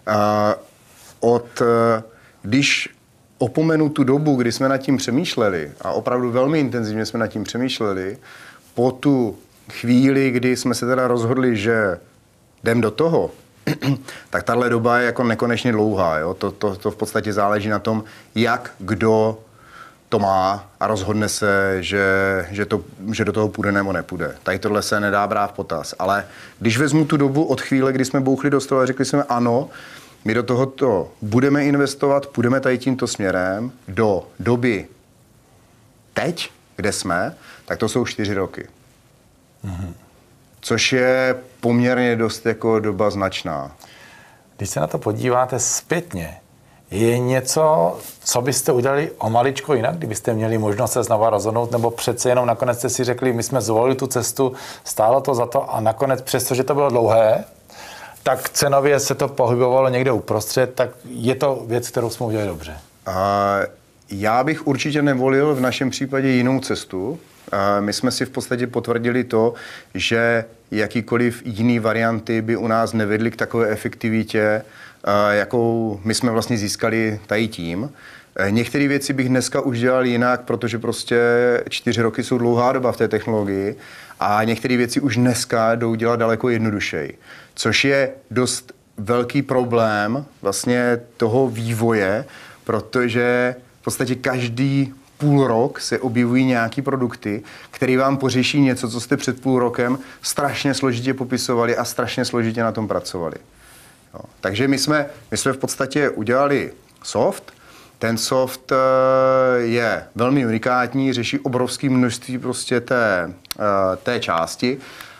Uh, od, uh, když opomenu tu dobu, kdy jsme nad tím přemýšleli, a opravdu velmi intenzivně jsme nad tím přemýšleli, po tu chvíli, kdy jsme se teda rozhodli, že jdem do toho, tak tahle doba je jako nekonečně dlouhá. Jo? To, to, to v podstatě záleží na tom, jak kdo to má a rozhodne se, že, že, to, že do toho půjde nebo nepůjde. Tady tohle se nedá brát v potaz. Ale když vezmu tu dobu od chvíle, kdy jsme bouchli do stolu a řekli jsme ano, my do tohoto budeme investovat, půjdeme tady tímto směrem, do doby teď, kde jsme, tak to jsou čtyři roky. Mm-hmm. Což je poměrně dost jako doba značná. Když se na to podíváte zpětně, je něco, co byste udělali o maličko jinak, kdybyste měli možnost se znova rozhodnout, nebo přece jenom nakonec jste si řekli, my jsme zvolili tu cestu, stálo to za to a nakonec, přestože to bylo dlouhé, tak cenově se to pohybovalo někde uprostřed, tak je to věc, kterou jsme udělali dobře. A já bych určitě nevolil v našem případě jinou cestu. A my jsme si v podstatě potvrdili to, že jakýkoliv jiný varianty by u nás nevedly k takové efektivitě, jakou my jsme vlastně získali tady tím. Některé věci bych dneska už dělal jinak, protože prostě čtyři roky jsou dlouhá doba v té technologii a některé věci už dneska jdou dělat daleko jednodušeji. Což je dost velký problém vlastně toho vývoje, protože v podstatě každý půl rok se objevují nějaký produkty, které vám pořeší něco, co jste před půl rokem strašně složitě popisovali a strašně složitě na tom pracovali. Jo. Takže my jsme, my jsme v podstatě udělali soft. Ten soft je velmi unikátní, řeší obrovské množství prostě té, té části.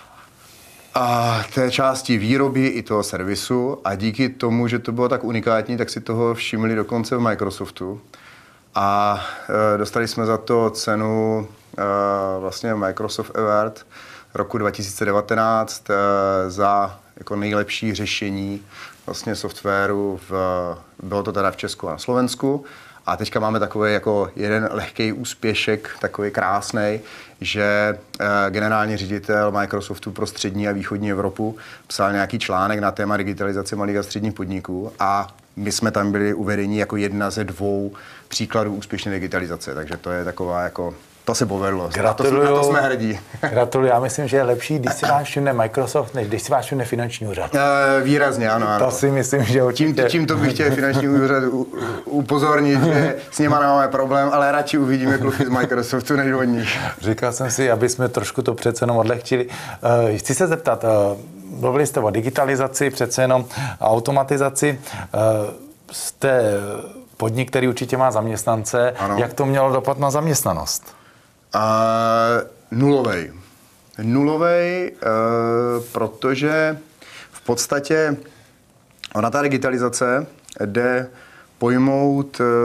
A té části výroby i toho servisu a díky tomu, že to bylo tak unikátní, tak si toho všimli dokonce v Microsoftu. A e, dostali jsme za to cenu e, vlastně Microsoft Award roku dva tisíce devatenáct e, za jako nejlepší řešení vlastně softwaru. V, bylo to teda v Česku a na Slovensku. A teďka máme takový jako jeden lehký úspěšek, takový krásný, že e, generální ředitel Microsoftu pro střední a východní Evropu psal nějaký článek na téma digitalizace malých a středních podniků a my jsme tam byli uvedeni jako jedna ze dvou příkladů úspěšné digitalizace, takže to je taková jako, to se povedlo. Gratuluju. Na to, na to jsme hrdí. Gratuluju, já myslím, že je lepší, když si vás všimne Microsoft, než když si vás všimne finanční úřad. E, výrazně, ano, ano. To si myslím, že určitě. Tím, tím to bych chtěl finanční úřad upozornit, že s nima nemáme problém, ale radši uvidíme kluky z Microsoftu než od nich. Říkal jsem si, aby jsme trošku to přece jenom odlehčili. Uh, chci se zeptat, uh, mluvili jste o digitalizaci, přece jenom automatizaci. Uh, jste podnik, který určitě má zaměstnance. Ano. Jak to mělo dopad na zaměstnanost? Uh, nulovej. Nulovej, uh, protože v podstatě ona ta digitalizace jde pojmout uh,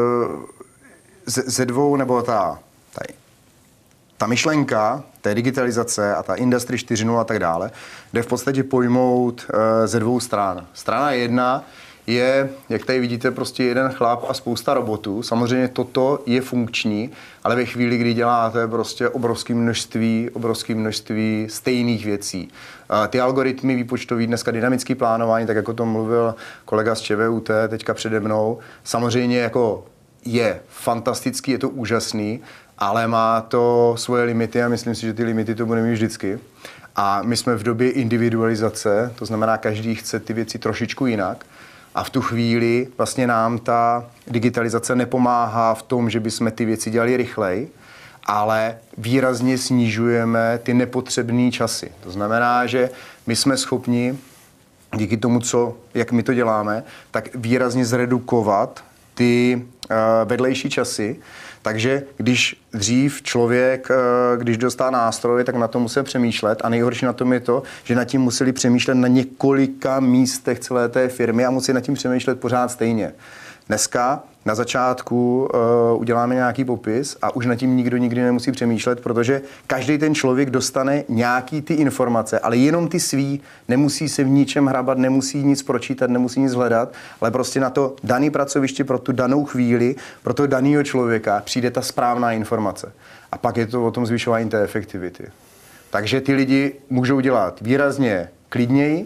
ze, ze dvou, nebo ta, tady, ta myšlenka té digitalizace a ta Industry čtyři tečka nula a tak dále, jde v podstatě pojmout uh, ze dvou stran. Strana jedna je, jak tady vidíte, prostě jeden chlap a spousta robotů. Samozřejmě toto je funkční, ale ve chvíli, kdy děláte prostě obrovské množství, obrovské množství stejných věcí. Ty algoritmy výpočtový, dneska dynamické plánování, tak jako to mluvil kolega z ČVUT teďka přede mnou, samozřejmě jako je fantastický, je to úžasný, ale má to svoje limity a myslím si, že ty limity to bude mít vždycky. A my jsme v době individualizace, to znamená, každý chce ty věci trošičku jinak. A v tu chvíli vlastně nám ta digitalizace nepomáhá v tom, že bychom ty věci dělali rychleji, ale výrazně snižujeme ty nepotřebné časy. To znamená, že my jsme schopni díky tomu, co, jak my to děláme, tak výrazně zredukovat ty uh, vedlejší časy. Takže když dřív člověk, když dostal nástroj, tak na to musel přemýšlet a nejhorší na tom je to, že nad tím museli přemýšlet na několika místech celé té firmy a musí nad tím přemýšlet pořád stejně. Dneska na začátku uh, uděláme nějaký popis a už nad tím nikdo nikdy nemusí přemýšlet, protože každý ten člověk dostane nějaký ty informace, ale jenom ty svý, nemusí se v ničem hrabat, nemusí nic pročítat, nemusí nic hledat, ale prostě na to dané pracoviště pro tu danou chvíli, pro toho daného člověka přijde ta správná informace. A pak je to o tom zvyšování té efektivity. Takže ty lidi můžou dělat výrazně klidněji,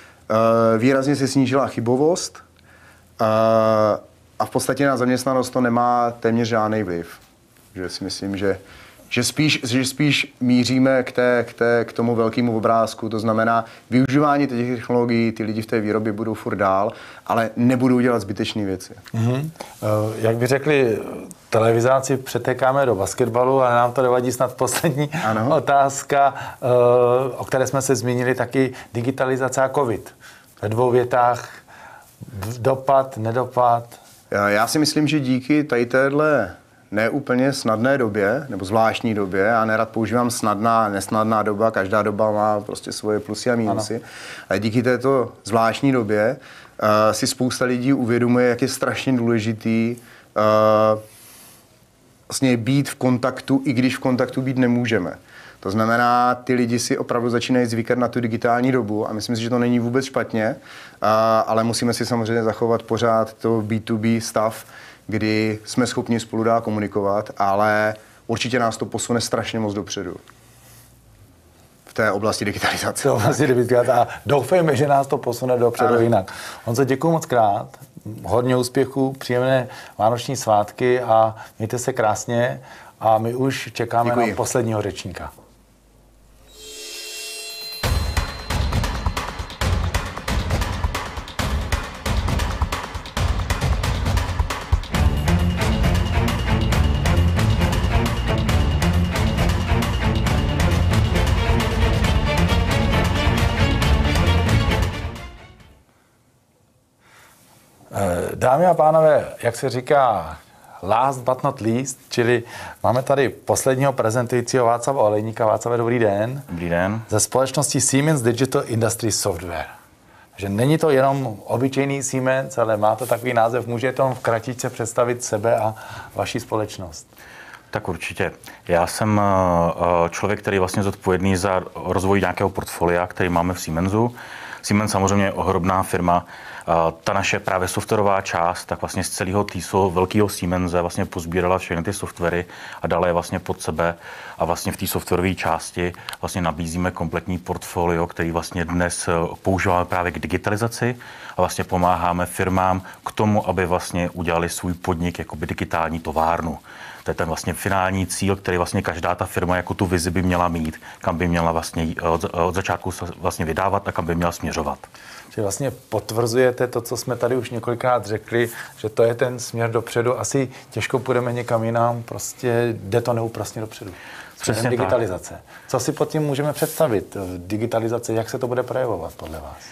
uh, výrazně se snížila chybovost, uh, a v podstatě na zaměstnanost to nemá téměř žádný vliv. Že si myslím, že, že, spíš, že spíš míříme k, té, k, té, k tomu velkému obrázku. To znamená, využívání těch technologií, ty lidi v té výrobě budou furt dál, ale nebudou dělat zbytečné věci. Mm-hmm. Jak by řekli televizáci, přetékáme do basketbalu, ale nám to nevadí, snad poslední ano. otázka, o které jsme se zmínili, taky digitalizace a covid. Ve dvou větách dopad, nedopad. Já si myslím, že díky tady téhle neúplně snadné době, nebo zvláštní době, já nerad používám snadná, nesnadná doba, každá doba má prostě svoje plusy a mínusy, ano. ale díky této zvláštní době uh, si spousta lidí uvědomuje, jak je strašně důležitý uh, vlastně být v kontaktu, i když v kontaktu být nemůžeme. To znamená, ty lidi si opravdu začínají zvykat na tu digitální dobu a myslím si, že to není vůbec špatně, ale musíme si samozřejmě zachovat pořád to bé dvě bé stav, kdy jsme schopni spolu dál komunikovat, ale určitě nás to posune strašně moc dopředu v té oblasti digitalizace. V té oblasti digitalizace a doufejme, že nás to posune dopředu ano. jinak. Honzo, děkuju moc krát, hodně úspěchů, příjemné vánoční svátky a mějte se krásně a my už čekáme Děkuji. na posledního řečníka. Dámy a pánové, jak se říká, last but not least, čili máme tady posledního prezentujícího Václava Olejníka. Václave, dobrý den. Dobrý den. Ze společnosti Siemens Digital Industries Software. Že není to jenom obyčejný Siemens, ale má to takový název. Můžete vám v kratičce představit sebe a vaši společnost? Tak určitě. Já jsem člověk, který je vlastně zodpovědný za rozvoj nějakého portfolia, který máme v Siemensu. Siemens samozřejmě je ohromná firma. Ta naše právě softwarová část, tak vlastně z celého týso velkého Siemense vlastně pozbírala všechny ty softwary a dala je vlastně pod sebe. A vlastně v té softwarové části vlastně nabízíme kompletní portfolio, který vlastně dnes používáme právě k digitalizaci a vlastně pomáháme firmám k tomu, aby vlastně udělali svůj podnik jakoby digitální továrnu. To je ten vlastně finální cíl, který vlastně každá ta firma jako tu vizi by měla mít, kam by měla vlastně od, od začátku vlastně vydávat a kam by měla směřovat. Že vlastně potvrzujete to, co jsme tady už několikrát řekli, že to je ten směr dopředu. Asi těžko půjdeme někam jinam, prostě jde to neúprosně dopředu. Přesně digitalizace. Tak. Co si pod tím můžeme představit? Digitalizace, jak se to bude projevovat podle vás?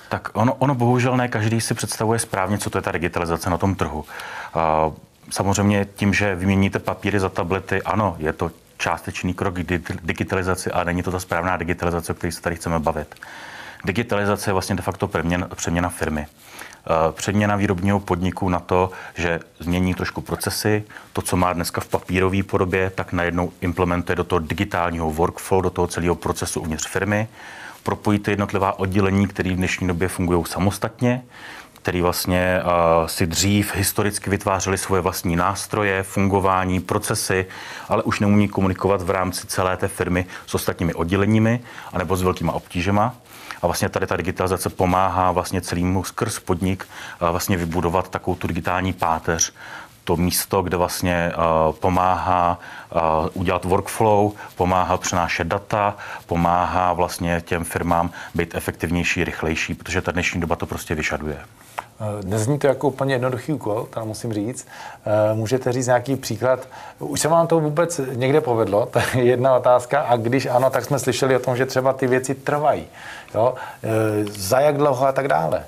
Tak ono, ono bohužel ne každý si představuje správně, co to je ta digitalizace na tom trhu. Samozřejmě tím, že vyměníte papíry za tablety, ano, je to částečný krok k digitalizaci, ale není to ta správná digitalizace, o které se tady chceme bavit. Digitalizace je vlastně de facto přeměna, přeměna firmy. Přeměna výrobního podniku na to, že změní trošku procesy, to, co má dneska v papírové podobě, tak najednou implementuje do toho digitálního workflow, do toho celého procesu uvnitř firmy, propojí ty jednotlivá oddělení, které v dnešní době fungují samostatně, který vlastně uh, si dřív historicky vytvářeli svoje vlastní nástroje, fungování, procesy, ale už neumí komunikovat v rámci celé té firmy s ostatními odděleními anebo s velkýma obtížema. A vlastně tady ta digitalizace pomáhá vlastně celému skrz podnik uh, vlastně vybudovat takovou tu digitální páteř, to místo, kde vlastně uh, pomáhá uh, udělat workflow, pomáhá přenášet data, pomáhá vlastně těm firmám být efektivnější, rychlejší, protože ta dnešní doba to prostě vyžaduje. Nezní to jako úplně jednoduchý úkol, teda musím říct. Můžete říct nějaký příklad? Už se vám to vůbec někde povedlo? To je jedna otázka. A když ano, tak jsme slyšeli o tom, že třeba ty věci trvají. Jo? Za jak dlouho a tak dále?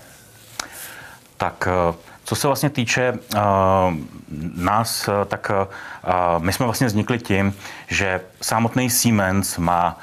Tak co se vlastně týče uh, nás, tak uh, my jsme vlastně vznikli tím, že samotný Siemens má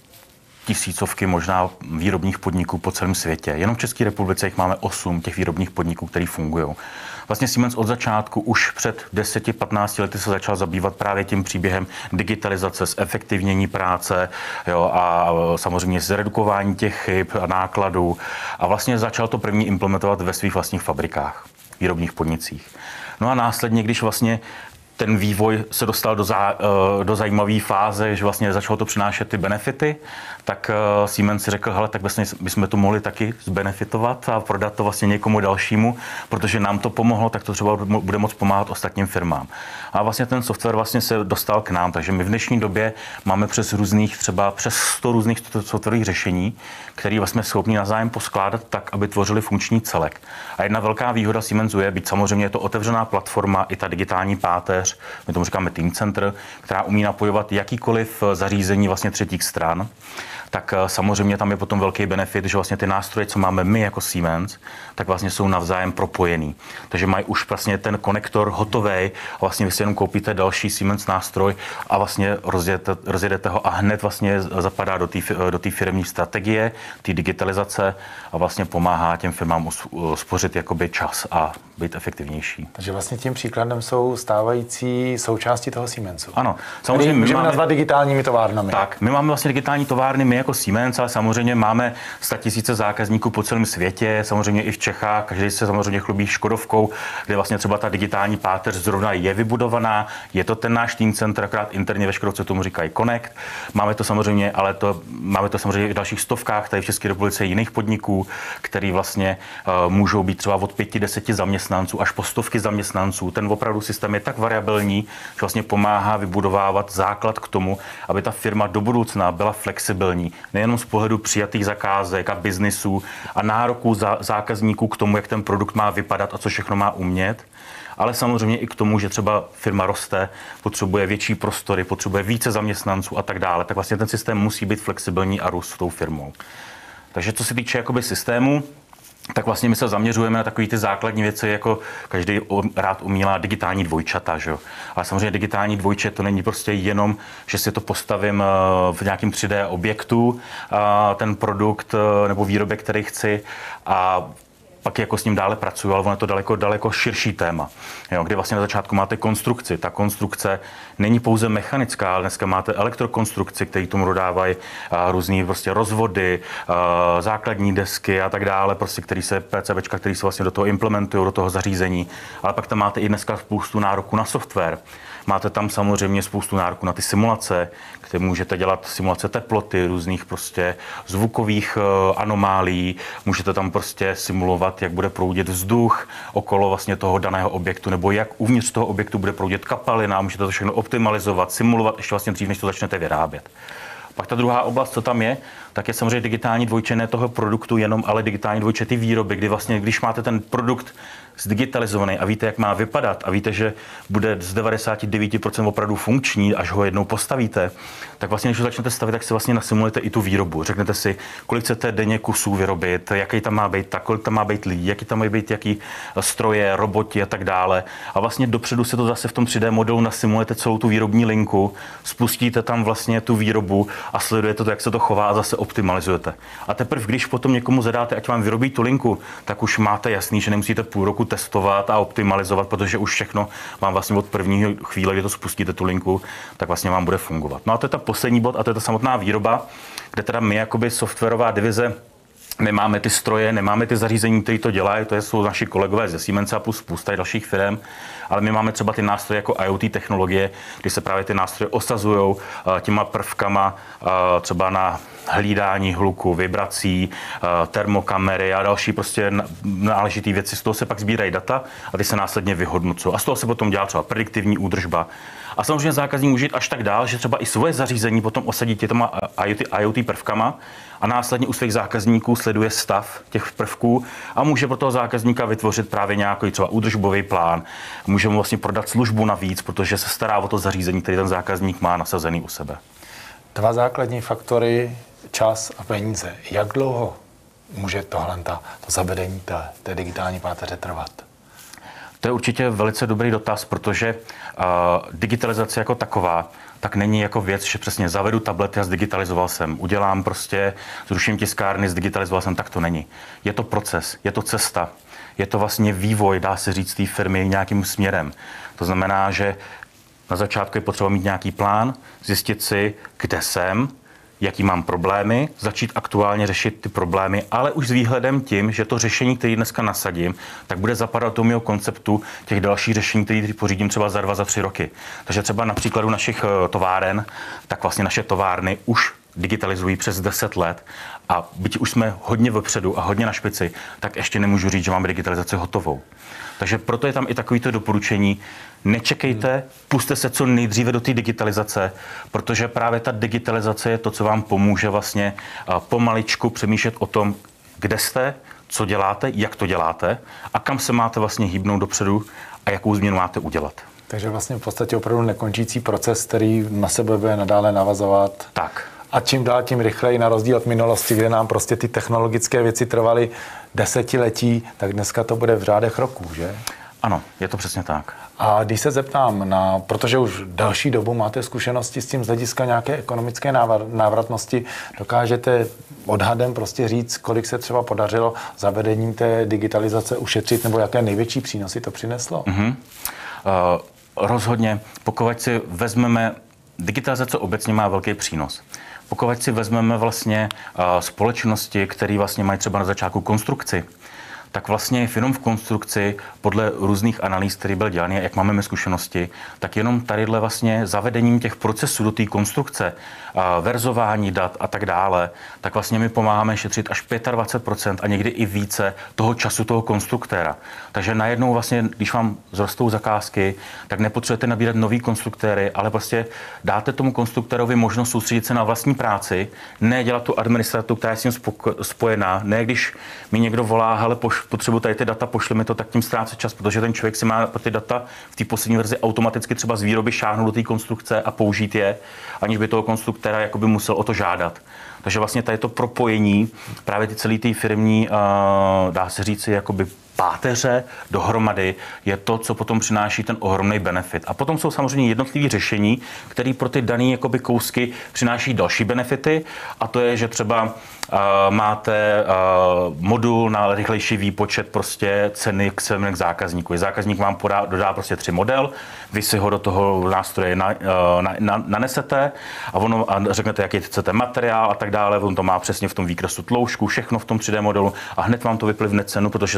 tisícovky možná výrobních podniků po celém světě. Jenom v České republice jich máme osm těch výrobních podniků, které fungují. Vlastně Siemens od začátku už před deseti patnácti lety se začal zabývat právě tím příběhem digitalizace, zefektivnění práce, jo, a samozřejmě zredukování těch chyb a nákladů. A vlastně začal to první implementovat ve svých vlastních fabrikách, výrobních podnicích. No a následně, když vlastně ten vývoj se dostal do, zá, do zajímavé fáze, že vlastně začalo to přinášet ty benefity, tak Siemens si řekl, hele, tak vlastně bychom to mohli taky zbenefitovat a prodat to vlastně někomu dalšímu, protože nám to pomohlo, tak to třeba bude moct pomáhat ostatním firmám. A vlastně ten software vlastně se dostal k nám, takže my v dnešní době máme přes různých, třeba přes sto různých softwarových řešení, které vlastně schopni navzájem poskládat tak, aby tvořili funkční celek. A jedna velká výhoda Siemensu je, byť samozřejmě je to otevřená platforma, i ta digitální páteř, my tomu říkáme Team Center, která umí napojovat jakýkoliv zařízení vlastně třetích stran, tak samozřejmě tam je potom velký benefit, že vlastně ty nástroje, co máme my jako Siemens, tak vlastně jsou navzájem propojený. Takže mají už vlastně ten konektor hotový a vlastně vy si jenom koupíte další Siemens nástroj a vlastně rozjedete, rozjedete ho a hned vlastně zapadá do té do té firemní strategie, té digitalizace a vlastně pomáhá těm firmám uspořit jakoby čas a být efektivnější. Takže vlastně tím příkladem jsou stávající součásti toho Siemensu. Ano, samozřejmě my můžeme máme nazvat digitálními továrnami. Tak, my máme vlastně digitální továrny, my jako Siemens, ale samozřejmě máme statisíce zákazníků po celém světě, samozřejmě i v Čechách, každý se samozřejmě chlubí Škodovkou, kde vlastně třeba ta digitální páteř zrovna je vybudovaná, je to ten náš Team Center, akorát interně ve Škodovce tomu říkají Connect. Máme to samozřejmě, ale to máme to samozřejmě i v dalších stovkách tady v České republice jiných podniků, který vlastně uh, můžou být třeba od pěti, deseti zaměstnanců až po stovky zaměstnanců. Ten opravdu systém je tak variabilní, že vlastně pomáhá vybudovávat základ k tomu, aby ta firma do budoucna byla flexibilní. Nejenom z pohledu přijatých zakázek a biznisů a nároků za, zákazníků k tomu, jak ten produkt má vypadat a co všechno má umět, ale samozřejmě i k tomu, že třeba firma roste, potřebuje větší prostory, potřebuje více zaměstnanců a tak dále. Tak vlastně ten systém musí být flexibilní a růst s tou firmou. Takže co se týče jakoby systému, tak vlastně my se zaměřujeme na takové ty základní věci, jako každý rád umílá digitální dvojčata, že jo. Ale samozřejmě digitální dvojče to není prostě jenom, že si to postavím v nějakém tři dé objektu, ten produkt nebo výrobek, který chci, a pak jako s ním dále pracuju, ale ono je to daleko, daleko širší téma, jo, kdy vlastně na začátku máte konstrukci. Ta konstrukce není pouze mechanická, ale dneska máte elektrokonstrukci, které tomu dodávají různý prostě rozvody, a, základní desky a tak dále, prostě, který se PCBčka, který se vlastně do toho implementují, do toho zařízení, ale pak tam máte i dneska spoustu nároků na software. Máte tam samozřejmě spoustu nároků na ty simulace, kde můžete dělat simulace teploty, různých prostě zvukových anomálií, můžete tam prostě simulovat, jak bude proudit vzduch okolo vlastně toho daného objektu, nebo jak uvnitř toho objektu bude proudit kapalina, můžete to všechno optimalizovat, simulovat ještě vlastně dřív, než to začnete vyrábět. Pak ta druhá oblast, co tam je, tak je samozřejmě digitální dvojče ne toho produktu jenom, ale digitální dvojče ty výroby, kdy vlastně, když máte ten produkt zdigitalizovaný a víte, jak má vypadat a víte, že bude z devadesát devět procent opravdu funkční, až ho jednou postavíte, tak vlastně, když ho začnete stavit, tak si vlastně nasimulujete i tu výrobu. Řeknete si, kolik chcete denně kusů vyrobit, jaký tam má být, tak, kolik tam má být lidí, jaký tam mají být, jaký stroje, roboti a tak dále. A vlastně dopředu si to zase v tom tři dé modelu nasimulujete celou tu výrobní linku, spustíte tam vlastně tu výrobu a sledujete to, jak se to chová a zase optimalizujete. A teprve, když potom někomu zadáte, ať vám vyrobí tu linku, tak už máte jasný, že nemusíte půl roku testovat a optimalizovat, protože už všechno vám vlastně od první chvíle, kdy to spustíte tu linku, tak vlastně vám bude fungovat. No a to je ta poslední bod a to je ta samotná výroba, kde teda my jakoby softwarová divize nemáme ty stroje, nemáme ty zařízení, které to dělají, to jsou naši kolegové ze Siemensa plus spousta dalších firm, ale my máme třeba ty nástroje jako IoT technologie, kdy se právě ty nástroje osazují těma prvkama třeba na hlídání hluku, vibrací, termokamery a další prostě náležitý věci. Z toho se pak sbírají data a ty se následně vyhodnocují. A z toho se potom dělá třeba prediktivní údržba. A samozřejmě zákazník může jít až tak dál, že třeba i svoje zařízení potom osadí těma IoT, IoT prvkama a následně u svých zákazníků sleduje stav těch prvků a může pro toho zákazníka vytvořit právě nějaký třeba údržbový plán. Může mu vlastně prodat službu navíc, protože se stará o to zařízení, který ten zákazník má nasazený u sebe. Dva základní faktory, čas a peníze. Jak dlouho může tohle, to zavedení té, té digitální páteře trvat? To je určitě velice dobrý dotaz, protože uh, digitalizace jako taková, tak není jako věc, že přesně zavedu tablety a zdigitalizoval jsem, udělám prostě, zruším tiskárny, zdigitalizoval jsem, tak to není. Je to proces, je to cesta, je to vlastně vývoj, dá se říct, té firmy nějakým směrem. To znamená, že na začátku je potřeba mít nějaký plán, zjistit si, kde jsem, jaký mám problémy, začít aktuálně řešit ty problémy, ale už s výhledem tím, že to řešení, které dneska nasadím, tak bude zapadat do mého konceptu těch dalších řešení, které pořídím třeba za dva, za tři roky. Takže třeba na příkladu našich továren, tak vlastně naše továrny už digitalizují přes deset let a byť už jsme hodně vepředu a hodně na špici, tak ještě nemůžu říct, že máme digitalizaci hotovou. Takže proto je tam i takovýto doporučení. Nečekejte, puste se co nejdříve do té digitalizace, protože právě ta digitalizace je to, co vám pomůže vlastně pomaličku přemýšlet o tom, kde jste, co děláte, jak to děláte a kam se máte vlastně hýbnout dopředu a jakou změnu máte udělat. Takže vlastně v podstatě opravdu nekončící proces, který na sebe bude nadále navazovat. Tak. A čím dál, tím rychleji, na rozdíl od minulosti, kde nám prostě ty technologické věci trvaly desetiletí, tak dneska to bude v řádech roků, že? Ano, je to přesně tak. A když se zeptám, na, protože už další dobu máte zkušenosti s tím z hlediska nějaké ekonomické návratnosti, dokážete odhadem prostě říct, kolik se třeba podařilo zavedením té digitalizace ušetřit, nebo jaké největší přínosy to přineslo? Mm-hmm. Uh, rozhodně, pokud si vezmeme, digitalizace obecně má velký přínos. Pokud si vezmeme vlastně uh, společnosti, které vlastně mají třeba na začátku konstrukci, tak vlastně jenom v konstrukci podle různých analýz, které byly dělané, jak máme my zkušenosti, tak jenom tadyhle vlastně zavedením těch procesů do té konstrukce, verzování dat a tak dále, tak vlastně my pomáháme šetřit až dvacet pět procent a někdy i více toho času toho konstruktéra. Takže najednou vlastně, když vám zrostou zakázky, tak nepotřebujete nabírat nový konstruktéry, ale prostě dáte tomu konstruktérovi možnost soustředit se na vlastní práci, ne dělat tu administrativu, která je s tím spojená, ne když mi někdo volá, hele, potřebuji tady ty data, pošli mi to, tak tím ztrácí čas, protože ten člověk si má ty data v té poslední verzi automaticky třeba z výroby šáhnout do té konstrukce a použít je, aniž by toho konstruktéra jakoby musel o to žádat. Takže vlastně tady to propojení právě ty celé té firmní, dá se říci, jakoby páteře dohromady je to, co potom přináší ten ohromný benefit. A potom jsou samozřejmě jednotlivé řešení, které pro ty dané jakoby kousky přináší další benefity, a to je, že třeba uh, máte uh, modul na rychlejší výpočet prostě ceny k svému k zákazníku. Zákazník vám podá, dodá prostě tři model, vy si ho do toho nástroje na, uh, na, na, nanesete a, ono, a řeknete, jaký chcete materiál a tak dále. On to má přesně v tom výkresu tloušku, všechno v tom tři dé modelu a hned vám to vyplivne cenu, protože zná vaše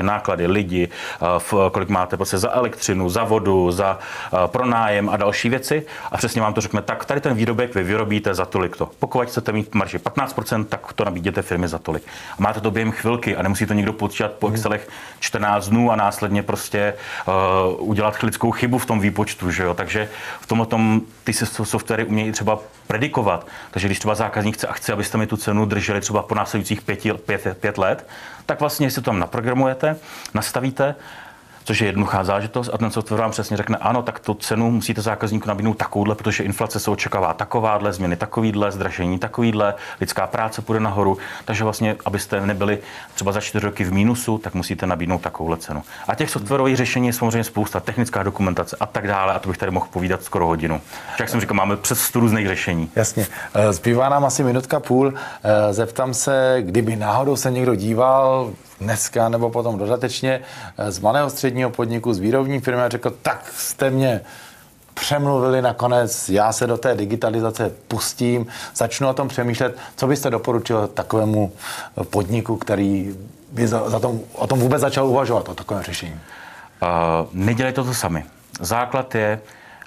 náklady, lidi, kolik máte prostě za elektřinu, za vodu, za pronájem a další věci a přesně vám to řekne, tak tady ten výrobek vy vyrobíte za tolik to. Pokud chcete mít marži patnáct procent, tak to nabídněte firmě za tolik. A máte to během chvilky a nemusí to nikdo počítat po Excelech čtrnáct dnů a následně prostě uh, udělat lidskou chybu v tom výpočtu, že jo? Takže v tomhle tom ty softwary umějí třeba predikovat. Takže když třeba zákazník chce a chce, abyste mi tu cenu drželi třeba po následujících pěti, pět, pět let, tak vlastně si to tam naprogramujete, nastavíte, což je jednoduchá záležitost a ten software vám přesně řekne, ano, tak tu cenu musíte zákazníku nabídnout takovouhle, protože inflace se očekává takováhle, změny takovýhle, zdražení takovýhle, lidská práce půjde nahoru, takže vlastně, abyste nebyli třeba za čtyři roky v mínusu, tak musíte nabídnout takovouhle cenu. A těch softwarových řešení je samozřejmě spousta, technická dokumentace a tak dále, a to bych tady mohl povídat skoro hodinu. Jak jsem říkal, máme přes sto různých řešení. Jasně. Zbývá nám asi minutka půl. Zeptám se, kdyby náhodou se někdo díval dneska nebo potom dodatečně z malého středního podniku, z výrobní firmy a řekl, tak jste mě přemluvili nakonec, já se do té digitalizace pustím, začnu o tom přemýšlet. Co byste doporučil takovému podniku, který by za, za tom, o tom vůbec začal uvažovat, o takovém řešení? Uh, nedělejte to sami. Základ je,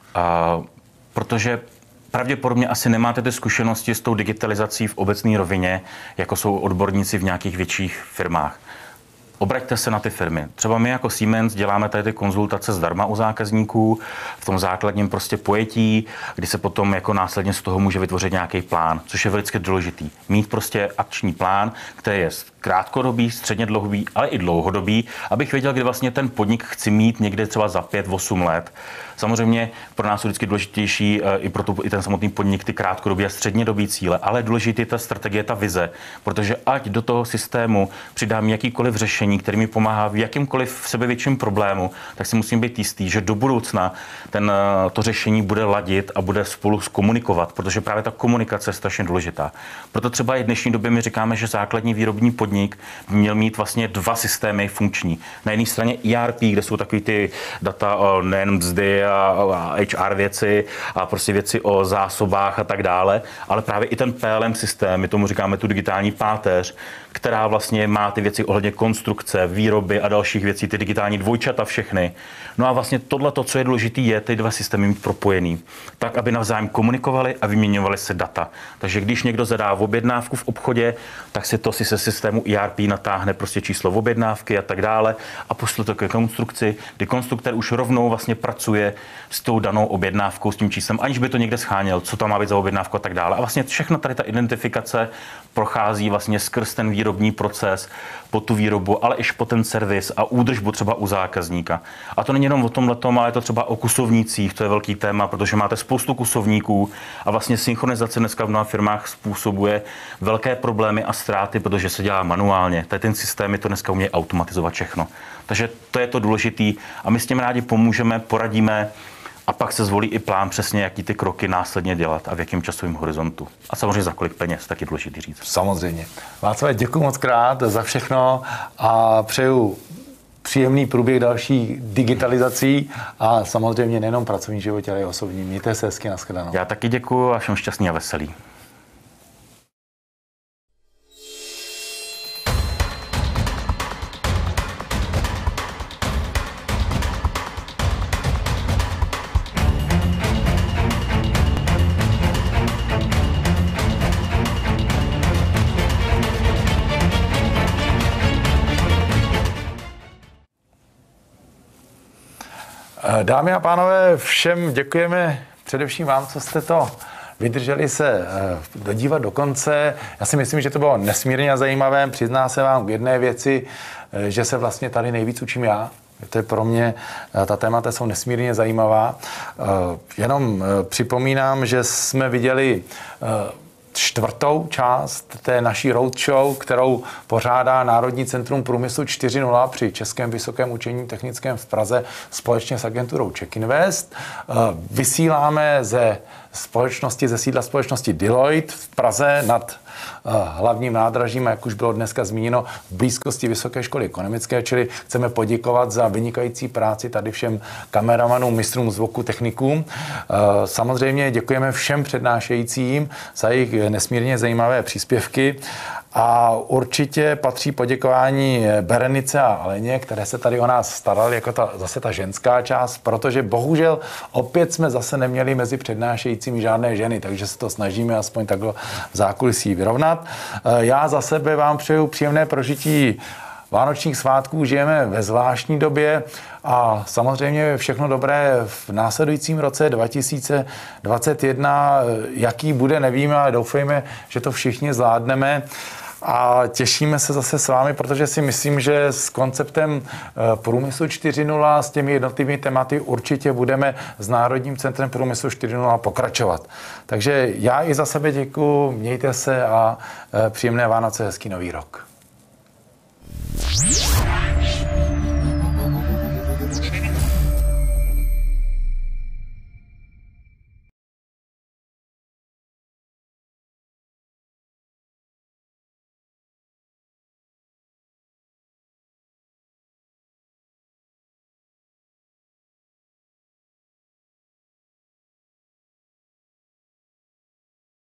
uh, protože pravděpodobně asi nemáte ty zkušenosti s tou digitalizací v obecné rovině, jako jsou odborníci v nějakých větších firmách. Obraťte se na ty firmy. Třeba my jako Siemens děláme tady ty konzultace zdarma u zákazníků v tom základním prostě pojetí, kdy se potom jako následně z toho může vytvořit nějaký plán, což je velice důležitý. Mít prostě akční plán, který je krátkodobý, středně dlouhodobý, ale i dlouhodobý, abych věděl, kdy vlastně ten podnik chci mít někde třeba za pět, osm let. Samozřejmě pro nás je vždycky důležitější i pro to, i ten samotný podnik ty krátkodobý a střednědobý cíle, ale důležitý je ta strategie, ta vize, protože ať do toho systému přidám jakýkoliv řešení, který mi pomáhá v jakýmkoliv sebevětším problému, tak si musím být jistý, že do budoucna ten, to řešení bude ladit a bude spolu komunikovat, protože právě ta komunikace je strašně důležitá. Proto třeba i v dnešní době my říkáme, že základní výrobní podnik by měl mít vlastně dva systémy funkční. Na jedné straně E R P, kde jsou takový ty data o nejen mzdy a, a H R věci a prostě věci o zásobách a tak dále, ale právě i ten P L M systém, my tomu říkáme tu digitální páteř, která vlastně má ty věci ohledně konstrukce, výroby a dalších věcí, ty digitální dvojčata všechny. No a vlastně tohle, co je důležité, je ty dva systémy mít propojený, tak, aby navzájem komunikovali a vyměňovali se data. Takže když někdo zadá v objednávku v obchodě, tak si to si se systému E R P natáhne prostě číslo v objednávky a tak dále a pošle to ke konstrukci, kdy konstruktor už rovnou vlastně pracuje s tou danou objednávkou, s tím číslem, aniž by to někde scháněl, co tam má být za objednávku a tak dále. A vlastně všechno tady ta identifikace prochází vlastně skrz ten výrobní proces, po tu výrobu, ale i po ten servis a údržbu třeba u zákazníka. A to není jenom o tomhletom, ale je to třeba o kusovnících, to je velký téma, protože máte spoustu kusovníků a vlastně synchronizace dneska v mnoha firmách způsobuje velké problémy a ztráty, protože se dělá manuálně. Tady ten systém to dneska umějí automatizovat všechno. Takže to je to důležitý a my s tím rádi pomůžeme, poradíme a pak se zvolí i plán přesně, jaký ty kroky následně dělat a v jakém časovém horizontu. A samozřejmě za kolik peněz, taky důležitý říct. Samozřejmě. Václav, děkuji moc krát za všechno a přeju příjemný průběh další digitalizací a samozřejmě nejenom pracovní životě, ale i osobní. Mějte se hezky, nashledanou. Já taky děkuji a jsem šťastný a veselý. Dámy a pánové, všem děkujeme, především vám, co jste to vydrželi se dodívat do konce. Já si myslím, že to bylo nesmírně zajímavé. Přizná se vám k jedné věci, že se vlastně tady nejvíc učím já. To je pro mě, ta témata jsou nesmírně zajímavá. Jenom připomínám, že jsme viděli čtvrtou část té naší roadshow, kterou pořádá Národní centrum průmyslu čtyři tečka nula při Českém vysokém učení technickém v Praze společně s agenturou CzechInvest. Vysíláme ze společnosti, ze sídla společnosti Deloitte v Praze nad hlavním nádražím, jak už bylo dneska zmíněno, v blízkosti Vysoké školy ekonomické, čili chceme poděkovat za vynikající práci tady všem kameramanům, mistrům zvuku, technikům. Samozřejmě děkujeme všem přednášejícím za jejich nesmírně zajímavé příspěvky A určitě patří poděkování Berenice a Aleně, které se tady o nás starali, jako ta, zase ta ženská část, protože bohužel opět jsme zase neměli mezi přednášejícími žádné ženy, takže se to snažíme aspoň takhle v zákulisí vyrovnat. Já za sebe vám přeju příjemné prožití vánočních svátků, žijeme ve zvláštní době a samozřejmě všechno dobré v následujícím roce dva tisíce dvacet jedna. Jaký bude, nevíme, ale doufejme, že to všichni zvládneme. A těšíme se zase s vámi, protože si myslím, že s konceptem Průmyslu čtyři tečka nula, s těmi jednotlivými tématy určitě budeme s Národním centrem Průmyslu čtyři tečka nula pokračovat. Takže já i za sebe děkuju, mějte se a příjemné Vánoce, hezký nový rok.